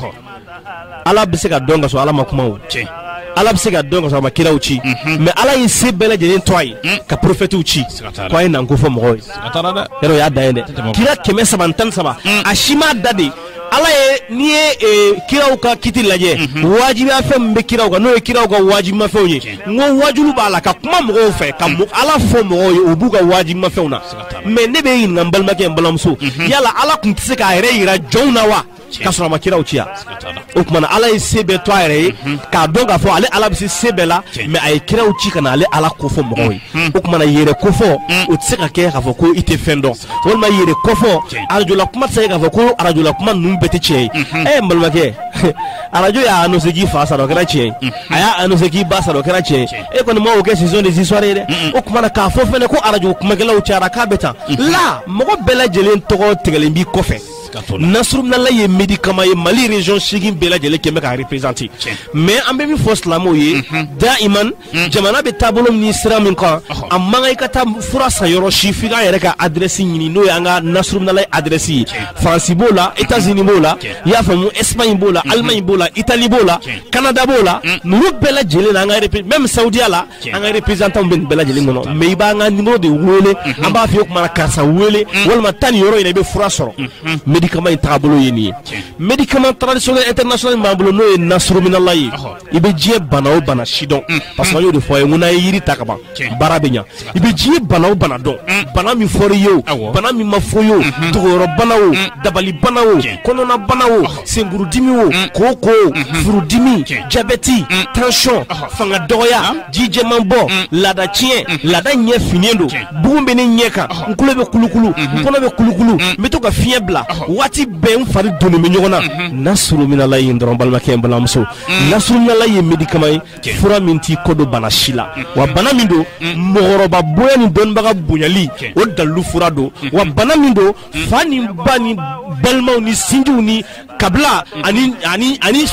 Ala bɛ se ka dɔn ka sɔrɔ Ala ma kuma o Ala bɛ se ka dɔn ka sɔrɔ a ma kiraw ci mais Ala ye se bɛɛ lajɛlen to a ye ka prophètes ci ko a ye nan ko fɔ mɔgɔw ye yɔrɔ o y'a dan ye dɛ kira kɛmɛ saba tan ni saba a si m'a da de Ala ye n'i ye kiraw ka kiti lajɛ wajibiya fɛn min bɛ kiraw kan n'o ye kiraw ka wajibimafɛnw ye n ko wajibi b'a la ka kuma mɔgɔw fɛ ka Ala fɔ mɔgɔw ye o b'u ka wajibimafɛnw na mais ne bɛ ɲininka n balimakɛ n balimamuso yala Ala tun tɛ se k'a yɛrɛ yira jɔnw na wa ka sɔrɔ a ma kiraw ci yan o kumana Ala ye se bɛɛ to a yɛrɛ ye k'a dɔn k'a fɔ ale Ala bɛ se se bɛɛ la mais a ye kiraw ci ka na ale Ala ko fɔ mɔgɔw ye o kumana yɛrɛ kofɔ o tɛ se ka kɛ k'a fɔ ko i tɛ fɛn dɔn walima yɛrɛ kofɔ arajola kuma tɛ se k'a fɔ ko arajola kuma ninnu bɛɛ tɛ tiɲɛ ye ɛ n balimakɛ arajo y'a annoncer k'i fa sara o kɛra tiɲɛ ye a y'a annoncer k'i ba sara o kɛra tiɲɛ ye e kɔni ma o kɛ saison des histoires ye dɛ o kumana k'a fɔ fɛnɛ ko arajo kumakɛlaw cayara k'a bɛ tan la mɔgɔ bɛɛ lajɛlen tɔgɔ tigɛlen b'i kɔfɛ Nasrou minallah ye médicament ye Mali région seegin bɛɛ lajɛlen kɛmɛ ka représenter mais an bɛ min fɔ silamɛw ye daiman jamana bɛ taabolo ni sira min kan a man kan i ka taa fura san yɔrɔ si f'i ka yɛrɛ ka adresse ɲini n'o ye an ka Nasrou minallah adresse ye Faransi b'o la États-Unis b'o la i y'a faamu Espagne b'o la Allemagne b'o la Italie b'o la Canada b'o la ninnu bɛɛ lajɛlen na an ka même Saoudia la an ka représentant bɛ nin bɛɛ lajɛlen kɔnɔ mais i b'an ka numéro de wele an b'a f'i ye o kumana karisa wele walima taa nin yɔrɔ in na i bɛ fura sɔrɔ médicament in taabolo ye nin ye médicament traditionnel international min b'an bolo n'o ye Nasrou minallah ye i bɛ diɲɛ bana o bana si dɔn parce que an y'o de fɔ a ye n ko n'a ye yiri ta ka ban baara bɛ ɲa i bɛ diɲɛ bana o bana dɔn bana min fɔr'i ye o bana min ma fɔ ye o dogoyɔrɔ bana o dabali bana o kɔnɔna bana o senkurudimi o koko furudimi jabɛti tension fanga dɔgɔya ji jɛman bɔ laada tiɲɛ laada ɲɛ finnen don bugun bɛ ne ɲɛ kan n kulo bɛ kulukulu n kɔnɔ bɛ kulukulu n bɛ to ka fiɲɛ bila waati bɛɛ n fari donnen bɛ ɲɔgɔn na Nasrou minallah ye dɔrɔn balimakɛ n balimamuso Nasrou minallah ye médicament ye fura min t'i kɔ don bana si la wa bana min don mɔgɔkɔrɔba bonya ni dɔnnibaga bonyali o dalilu fura don wa bana min don fa ni ba ni balimaw ni sinjiw ni kabila ani ani ani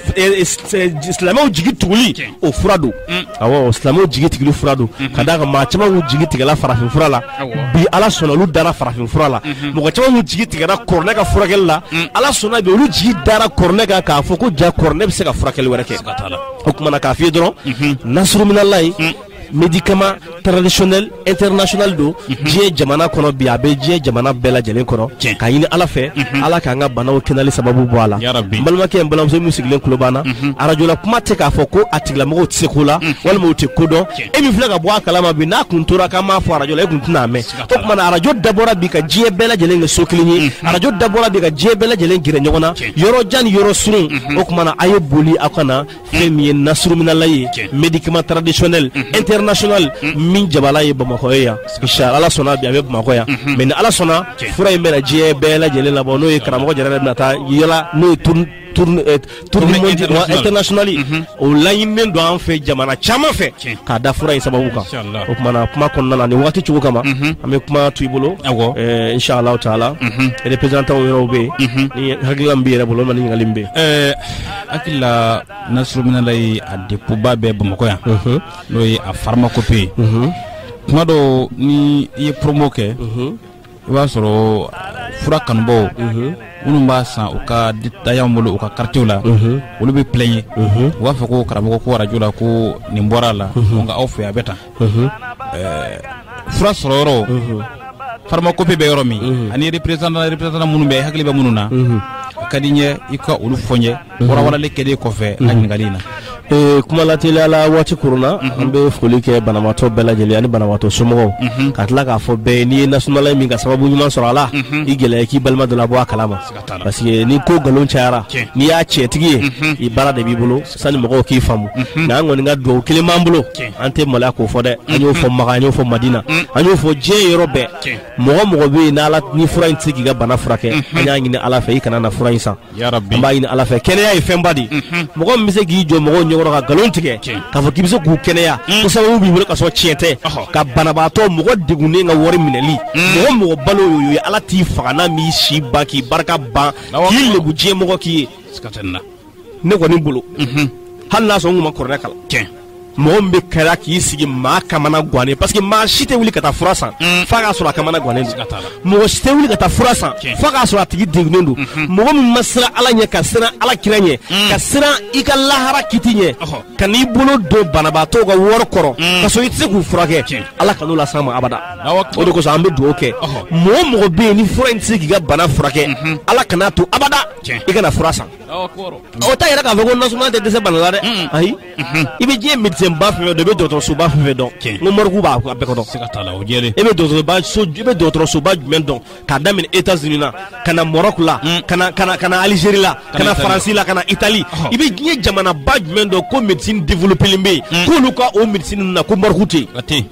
silamɛw jigi tuguli o fura don awɔ silamɛw jigi tigili fura don ka d'a kan maa caman y'u jigi tigɛla farafin fura la bi ala sɔnna olu dara farafin fura la mɔgɔ caman y'u jigi tigɛra kɔrɔnɛ ka furakɛli la ala sɔnna bi olu jigi dara kɔrɔnɛ kan k'a fɔ ko ja kɔrɔnɛ bɛ se ka furakɛli wɛrɛ kɛ o kumana k'a f'i ye dɔrɔn Nasrou minallah ye médicament traditionnel international do diɲɛ jamana kɔnɔ bi a bɛ diɲɛ jamana bɛɛ lajɛlen kɔnɔ k'a ɲini ala fɛ ala k'an ka banaw kɛnɛli sababu bɔ a la n balimakɛ n balimamuso min sigilen tulo b'an na arajo la kuma tɛ k'a fɔ ko a tigilamɔgɔw tɛ se ko la walima u tɛ ko dɔn e min filɛ ka bɔ a kalama bi n'a kun tora k'an m'a fɔ arajo la e kun tɛna a mɛn o kumana arajo dabɔra bi ka diɲɛ bɛɛ lajɛlen kɛ so kelen ye arajo dabɔra bi ka diɲɛ bɛɛ lajɛlen gɛrɛ ɲɔgɔn na yɔrɔ jan ni yɔrɔ surun o kumana a ye boli aw ka na fɛn min ye Nasrou minallah ye médicament traditionnel international min jabala ye Bamakɔ ye yan inshallah ala sɔnna bi a bɛ Bamakɔ yan mais ni ala sɔnna fura in bɛna diɲɛ bɛɛ lajɛlen labɔ n'o ye karamɔgɔ Jara bɛna taa yala n'o ye tournée mondiale international o laɲininen don an fɛ jamana caman fɛ k'a da fura in sababu kan o kumana kuma kɔnɔna na ni waati cogo kama an bɛ kuma to i bolo inshallah taala représentant yɔrɔw bɛ yen ni hakilila min b'i yɛrɛ bolo walima ni ɲininkali min bɛ yen hakili la Nasrou minallah ye a depuba bɛ Bamakɔ yan n'o ye a pharmacopée kuma dɔ ni i ye promo kɛ i b'a sɔrɔ fura kanubaw minnu b'a san u ka dayan bolo u ka quartier la olu bɛ plaigner u b'a fɔ ko karamɔgɔ ko arajo la ko nin bɔra la nka aw fɛ a bɛ tan fura sɔrɔ yɔrɔ pharmacopée bɛ yɔrɔ min ani représentant représentant minnu bɛ hakili bɛ minnu na ka di n ye i ka olu fɔ n ye warawalali kɛlen kɔfɛ a ɲininkali in na kuma lateliya la waati kuruna an bɛ foli kɛ banabaatɔ bɛɛ lajɛlen ani banabaatɔ somɔgɔw ka tila k'a fɔ bɛɛ n'i ye Nasrou minallah min ka sababu ɲuman sɔrɔ a la i gɛlɛya k'i balima dɔ la bɔ a kalama parce que ni ko nkalon cayara n'i y'a cɛtigi ye i baara de b'i bolo sani mɔgɔw k'i faamu nka an kɔni ka dugawu kelen b'an bolo an tɛ maloya k'o fɔ dɛ an y'o fɔ Makan an y'o fɔ Madina an y'o fɔ diɲɛ yɔrɔ bɛɛ mɔgɔ mɔgɔ bɛ yen n'ala ni fura in tɛ se k'i ka bana furakɛ an y'a ɲini ala fɛ i kana na fura in san an b'a ɲini ala fɛ kɛnɛya ye fɛnba de mɔgɔ min bɛ se k'i jɔ mɔgɔw ɲɛkɔrɔ ka nkalon tigɛ k'a fɔ k'i bɛ se k'u kɛnɛya ko sababu b'i bolo ka sɔrɔ tiɲɛ tɛ ka banabaatɔ mɔgɔ degunnen ka wari minɛli mɔgɔ mɔgɔ balo y'o ye ala t'i faga n'a m'i si ban k'i barika ban k'i lebu diɲɛ mɔgɔ k'i ye ne kɔni bolo hali n'a sɔrɔ n kun ma kɔrɔnɛ kalan mɔgɔ min bɛ kɛra k'i sigi maa kamana gannen parce que maa si tɛ wuli ka taa fura san f'a k'a sɔrɔ a kamana gannen don mɔgɔ si tɛ wuli ka taa fura san f'a k'a sɔrɔ a tigi degunnen don mɔgɔ min ma siran ala ɲɛ ka siran ala kira ɲɛ ka siran i ka lahara kiti ɲɛ ka n'i bolo don banabaatɔw ka wari kɔrɔ ka sɔrɔ i tɛ se k'u furakɛ ala kan'o las'an ma abada o de kosɔn an bɛ dugawu kɛ mɔgɔ mɔgɔ bɛ yen ni fura in tɛ se k'i ka bana furakɛ ala kan'a to abada i kana fura san o t'a yɛrɛ k'a fɔ ko Nasrou minallah tɛ dɛsɛ bana la dɛ ayi i bɛ diɲɛ médecin ba fɛn fɛn dɔn i bɛ dɔgɔtɔrɔsoba fɛn fɛn dɔn n ko mɔrigu b'a bɛɛ kɔnɔ i bɛ dɔgɔtɔrɔsoba so i bɛ dɔgɔtɔrɔsoba jumɛn dɔn k'a daminɛ États-Unis la ka na Maroc la ka na ka na ka na Algérie la ka na Faransi la ka na Italie i bɛ diɲɛ jamanaba jumɛn dɔn ko médecine développée bɛ yen k'olu ka o médecine ninnu na ko mɔrigu tɛ yen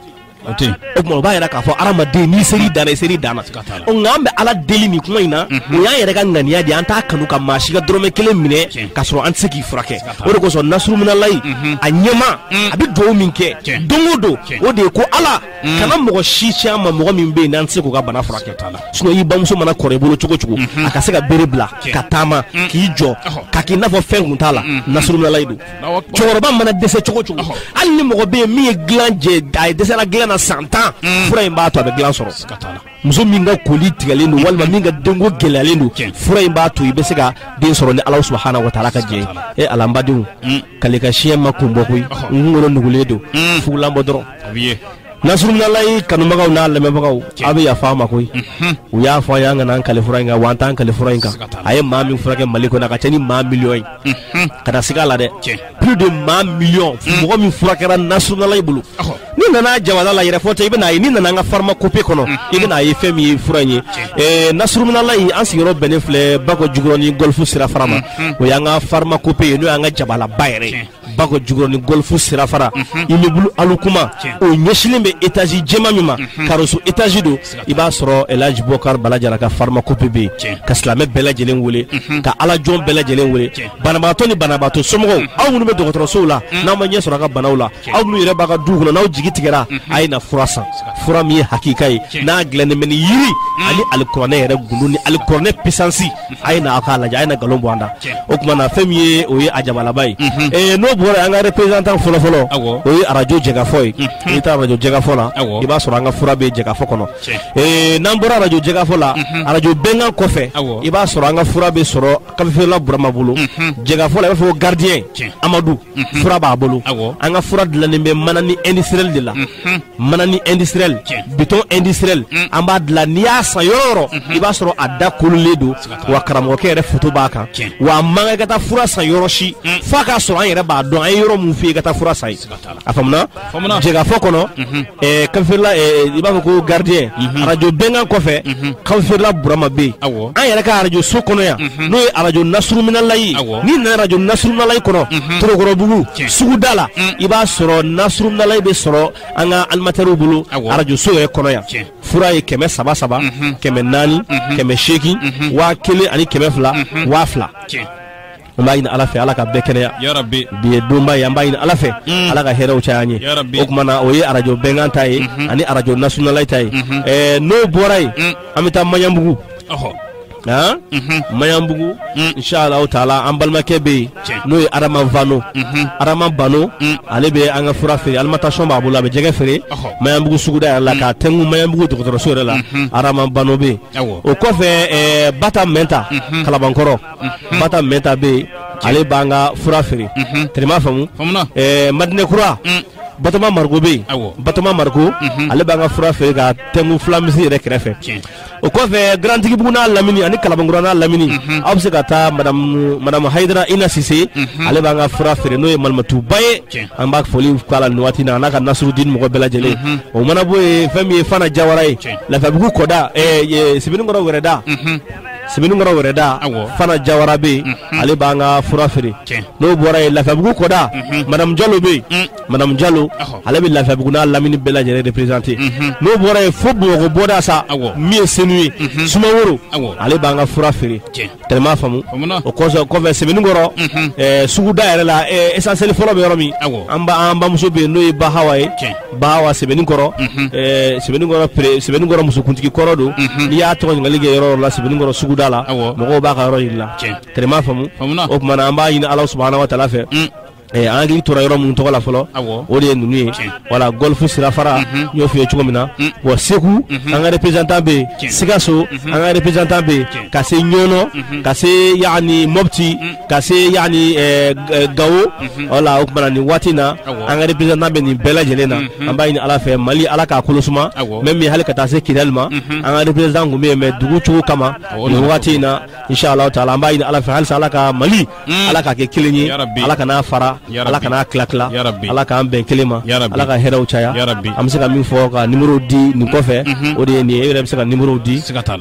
o kuma o b'a yɛrɛ k'a fɔ adamaden n'i seri danna i seri danna o nka an bɛ ala deli nin kuma in na o y'an yɛrɛ ka ŋaniya de an t'a kanu ka maa si ka dɔrɔmɛ kelen minɛ k'a sɔrɔ an tɛ se k'i furakɛ o de kosɔn Nasuru minalayi a ɲɛma a bɛ dugawu min kɛ don o don o de ye ko ala kana mɔgɔ si tiɲɛ ma mɔgɔ min bɛ yen n'an tɛ se k'u ka bana furakɛ sinon i bamuso mana kɔrɔ i bolo cogo cogo a ka se ka bere bila ka taama k'i jɔ ka k'i n'a fɔ fɛn kun t'a la Nasuru minalayi don cɛkɔrɔba mana dɛsɛ cogo cogo hali ni mɔgɔ bɛ yen min ye dilan jɛ a ye dɛsɛra dilan na san tan fura in b'a to a bɛ dilan sɔrɔ muso min ka koli tigɛlen don walima min ka denko gɛlɛyalen don fura in b'a to i bɛ se ka den sɔrɔ ni Alahu subahanahu wa taala ka jɛ e ala n badenw kale ka siɲɛ ma kun bɔ koyi n kunkolo nugulen don fugulan bɔ dɔrɔn Nasuru minalayi kanubagaw n'a lamɛnbagaw a bɛ yafa ma koyi u y'a fɔ an y'an kana an kale fura in kan wa an t'an kale fura in kan a ye maa min furakɛ Mali kɔnɔ a ka ca ni maa miliyɔn ye ka na siga la dɛ plus de maa miliyɔn mɔgɔ min furakɛra Nasuru minalayi bolo ni nana jamana la yɛrɛ fɔ tɛ i bɛna ye ni nana an ka pharmacopée kɔnɔ i bɛna ye fɛn min ye fura in ye ɛɛ Nasuru minalayi an sigiyɔrɔ bɛnnen filɛ Bakɔ Jikɔrɔni ni Golf sirafara ma o y'an ka pharmacopée ye n'o y'an ka jabalaba yɛrɛ ye Bakɔ Jikɔrɔni ni Golf sirafara immeuble Alukuma o ɲɛsinnen bɛ étage jɛman min ma karoso étage do i b'a sɔrɔ Elhaji Bukar Bala Jara ka pharmacopée bɛ yen ka silamɛ bɛɛ lajɛlen wele ka ala jɔn bɛɛ lajɛlen wele banabaatɔ ni banabaatɔ somɔgɔw aw minnu bɛ dɔgɔtɔrɔsow la n'aw ma ɲɛ sɔrɔ a ka banaw la aw minnu yɛrɛ b'a ka du kɔnɔ n'aw jigi tigɛra a ye na fura san fura min ye hakika ye n'a dilannen bɛ ni yiri ani alikuranɛ yɛrɛ gundu ni alikuranɛ puissance a ye na aw k'a lajɛ a ye na nkalon bɔ an da o tuma na fɛn min ye o ye a jabalaba ye ɛɛ n'o bɔra an ka représentant fɔlɔfɔlɔ o ye arajo jɛgafɔ ye n'i taara arajo jɛgafɔ la i b'a sɔrɔ an ka fura bɛ jɛgafɔ kɔnɔ ɛɛ n'an bɔra arajo jɛgafɔ la arajo bɛnkan kɔfɛ i b'a sɔrɔ an ka fura bɛ sɔrɔ kafefeerela Burama bolo jɛgafɔ la i b'a fɔ ko gardien Amadu fura b'a bolo an ka fura dilannen bɛ manani industriel de la manani industriel béton industriel an b'a dilan n'i y'a san yɔrɔ yɔrɔ i b'a sɔrɔ a da kololen don wa karamɔgɔkɛ yɛrɛ foto b'a kan wa a man kan i ka taa fura san yɔrɔ si f'a k'a sɔrɔ an yɛrɛ b'a dɔn an ye yɔrɔ mun f'i ye i ka taa fura san ye a faamuna jɛgafɔ kɔnɔ ɛɛ kafefeerela i b'a fɔ ko gardien arajo bɛnkan kɔfɛ kafefeerela Burama bɛ yen an yɛrɛ ka arajo so kɔnɔ yan n'o ye arajo Nasuru Minalayi n'i nana arajo Nasuru Minalayi kɔnɔ Torokɔrɔbugu suguda la i b'a sɔrɔ Nasuru Minalayi bɛ sɔrɔ an ka animateurs bolo arajo so yɛrɛ kɔnɔ yan fura ye kɛmɛ saba saba kɛmɛ naani kɛmɛ seegin waa kelen ani kɛmɛ fila waa fila an b'a ɲini Ala fɛ Ala ka bɛɛ kɛnɛya bi ye donba ye an b'a ɲini Ala fɛ Ala ka hɛrɛw caya an ye o tuma na o ye arajo bɛnkan ta ye ani arajo Nasuru Minalayi ta ye ɛɛ n'o bɔra yen an bɛ taa Maɲanbugu han Maɲanbugu inshallah taala an balimakɛ bɛ yen n'o ye Adama Vano Adama Bano ale bɛ an ka fura feere alimentation b'a bolo a bɛ jɛgɛ feere Maɲanbugu suguda yɛrɛ la k'a tɛngu Maɲanbugu dɔgɔtɔrɔso yɛrɛ la Adama Bano bɛ yen o kɔfɛ ɛɛ Bata Mɛnta Kalabankɔrɔ Bata Mɛnta bɛ yen ale b'an ka fura feere tɛrɛma faamu ɛɛ Madinɛkura Batoma Mariko bɛ yen Batoma Mariko ale b'an ka fura feere ka tɛngu Filamisi yɛrɛ kɛrɛfɛ o kɔfɛ Garantigibugu n'a Lamini ani Kalabankura n'a Lamini aw bɛ se ka taa madame madame Hayidara Ina Sise ale b'an ka fura feere n'o ye malimatuba ye an b'a foli k'a la nin waati in na a n'a ka Nasirudini mɔgɔ bɛɛ lajɛlen o mana bɔ yen fɛn min ye Fana Jawara ye Lafiyabugu kɔda ɛɛ Sebenikɔrɔ Wɛrɛda Sebenikɔrɔ Wɛrɛda Fana Jawara bɛ yen ale b'an ka fura feere n'o bɔra yen Lafiyabugu kɔda madame Jalo bɛ yen madame Jalo ale bɛ Lafiyabugu n'a Lamini bɛɛ lajɛlen représenter n'o bɔra yen fo Bamakɔ bɔda sa min ye Senu ye Sumaworo ale b'an ka fura feere tellement faamu o kɔfɛ kɔfɛ Sebenikɔrɔ ɛɛ suguda yɛrɛ la ɛɛ essentiel fɔlɔ bɛ yɔrɔ min an ba an bamuso bɛ yen n'o ye Bahawa ye Bahawa Sebenikɔrɔ ɛɛ Sebenikɔrɔ pere Sebenikɔrɔ musokuntigi kɔrɔ don n'i y'a tɔgɔ ɲininkali kɛ yɔrɔ la Sebenikɔrɔ suguda la mɔgɔw b'a ka yɔrɔ yiri la tellement faamu o tuma na an b'a ɲini Ala subahanahu wa taala fɛ ɛɛ an hakili tora yɔrɔ mun tɔgɔ la fɔlɔ o de ye ninnu ye wala Golf sirafara n y'o f'i ye cogo min na wa Segu an ka représentant bɛ yen Sikaso an ka représentant bɛ yen ka se Ɲɔnɔ ka se yaani Mopti ka se yaani ɛɛ Gawo wala o tuma na nin waati in na an ka représentant bɛ nin bɛɛ lajɛlen na an b'a ɲini Ala fɛ Mali Ala k'a kolo suma même hali ka taa se Kidali ma an ka représentant kun bɛ yen mais dugu cogo kama nin waati in na inshallah taala an b'a ɲini Ala fɛ halisa Ala ka Mali Ala k'a kɛ kelen ye Ala kana fara Ala kana tila tila Ala k'an bɛn kelen ma Ala ka hɛrɛw caya an bɛ se ka min fɔ ka numéro di nin kɔfɛ o de ye nin ye e yɛrɛ bɛ se ka numéro di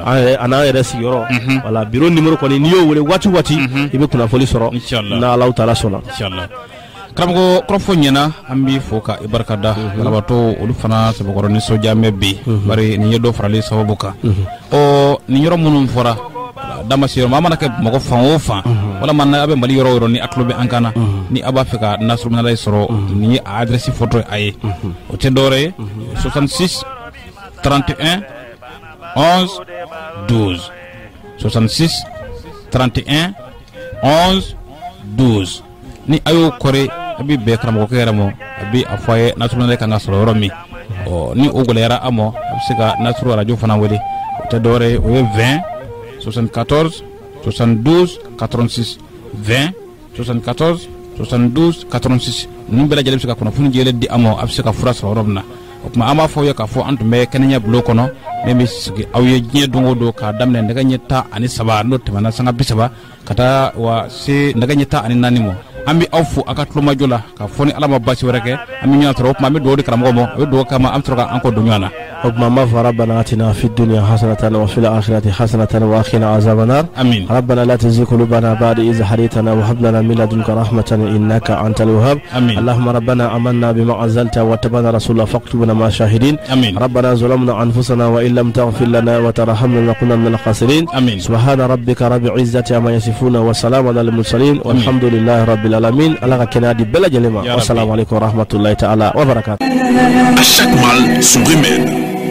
a n'an yɛrɛ sigiyɔrɔ wala bureau numéro kɔni n'i y'o wele waati waati i bɛ kunnafoni sɔrɔ n'a Alahu taala sɔnna karamɔgɔ kɔrɔfɔ ɲɛna an b'i fo ka i barikada banabaatɔ olu fana sɛbɛkɔrɔ nisɔndiya bi bari nin ye dɔ farali sababu kan ɔ nin yɔrɔ minnu fɔra damasi yɔrɔ maa mana kɛ mɔgɔ fan o fan walama a bɛ Mali yɔrɔ o yɔrɔ ni a tulo bɛ an kan na ni a b'a fɛ ka Nasuru Minalayi sɔrɔ nin ye a adresse fɔtɔ a ye o tɛ dɔwɛrɛ ye soixante-six trente et un onze douze soixante-six trente et un onze douze ni a y'o kɔri a bɛ bɛn karamɔgɔkɛ yɛrɛ ma a bɛ a fɔ a ye Nasuru Minalayi kan ka sɔrɔ yɔrɔ min ɔ ni o gɛlɛyara a ma a bɛ se ka Nasuru arajo fana wele o tɛ dɔwɛrɛ ye o ye vingt soixante-quatorze soixante-douze quatre-vingt-six vingt soixante-quatorze soixante-douze quatre-vingt-six ninnu bɛɛ lajɛlen bɛ se ka kunnafoni jɛlen di a ma a bɛ se ka fura sɔrɔ yɔrɔ min na o tuma an b'a fɔ aw ye k'a fɔ an tun bɛ kɛnɛya bulon kɔnɔ min bɛ sigi aw ye diɲɛ don o don k'a daminɛ nɛgɛ ɲɛ tan ani saba n'o tɛmɛna sanga bi saba ka taa wa se nɛgɛ ɲɛ tan ani naani ma an bɛ aw fo a ka tulomajɔ la k'a fɔ ni Ala ma basi wɛrɛ kɛ an bɛ ɲɔgɔn sɔrɔ o tuma an bɛ dugawu di karamɔgɔ ma o bɛ dugawu kama an bɛ sɔrɔ k'an kɔ don ɲɔgɔn na o tuma an b'a fɔ rabbana atina fid dunya hasanatan wa fil akhirati hasanatan wa qina azaban nar amin rabbana la tuzigh qulubana ba'da idh hadaytana wa hab lana min ladunka rahmatan innaka antal wahhab amin allahumma rabbana amanna bima anzalta wa tabana rasulullah faqtubna ma shahidin amin rabbana zalamna anfusana wa illam taghfir lana wa tarhamna lanakunanna minal khasirin amin subhana rabbika rabbil izzati amma yasifuna wa salamun alal mursalin walhamdulillahi rabbil alamin ala Kennedy Bella Djelema. Assalamu alaikum wa rahmatullahi ta'ala wa barakatuh. À chaque mal, son remède.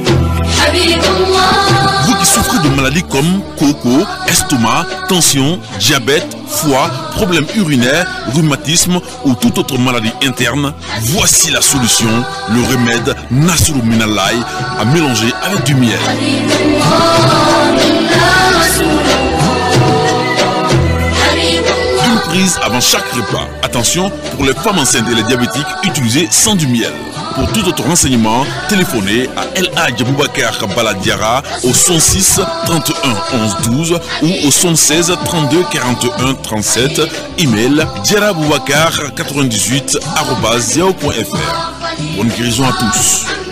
Vous qui souffrez de maladies comme coco, estomac, tension, diabète, foie, problèmes urinaires, rhumatisme ou toute autre maladie interne, voici la solution, le remède Nasuru Minalayi à mélanger avec du miel. Prise avant chaque repas. Attention, pour les femmes enceintes et les diabétiques, utilisez sans du miel. Pour tout autre renseignement, téléphonez à El Hadj Boubacar Baladiara au soixante-six trente et un onze douze ou au soixante-seize trente-deux quarante et un trente-sept. Email diaraboubacar quatre-vingt-dix-huit arobase yahoo point fr. Bonne guérison à tous.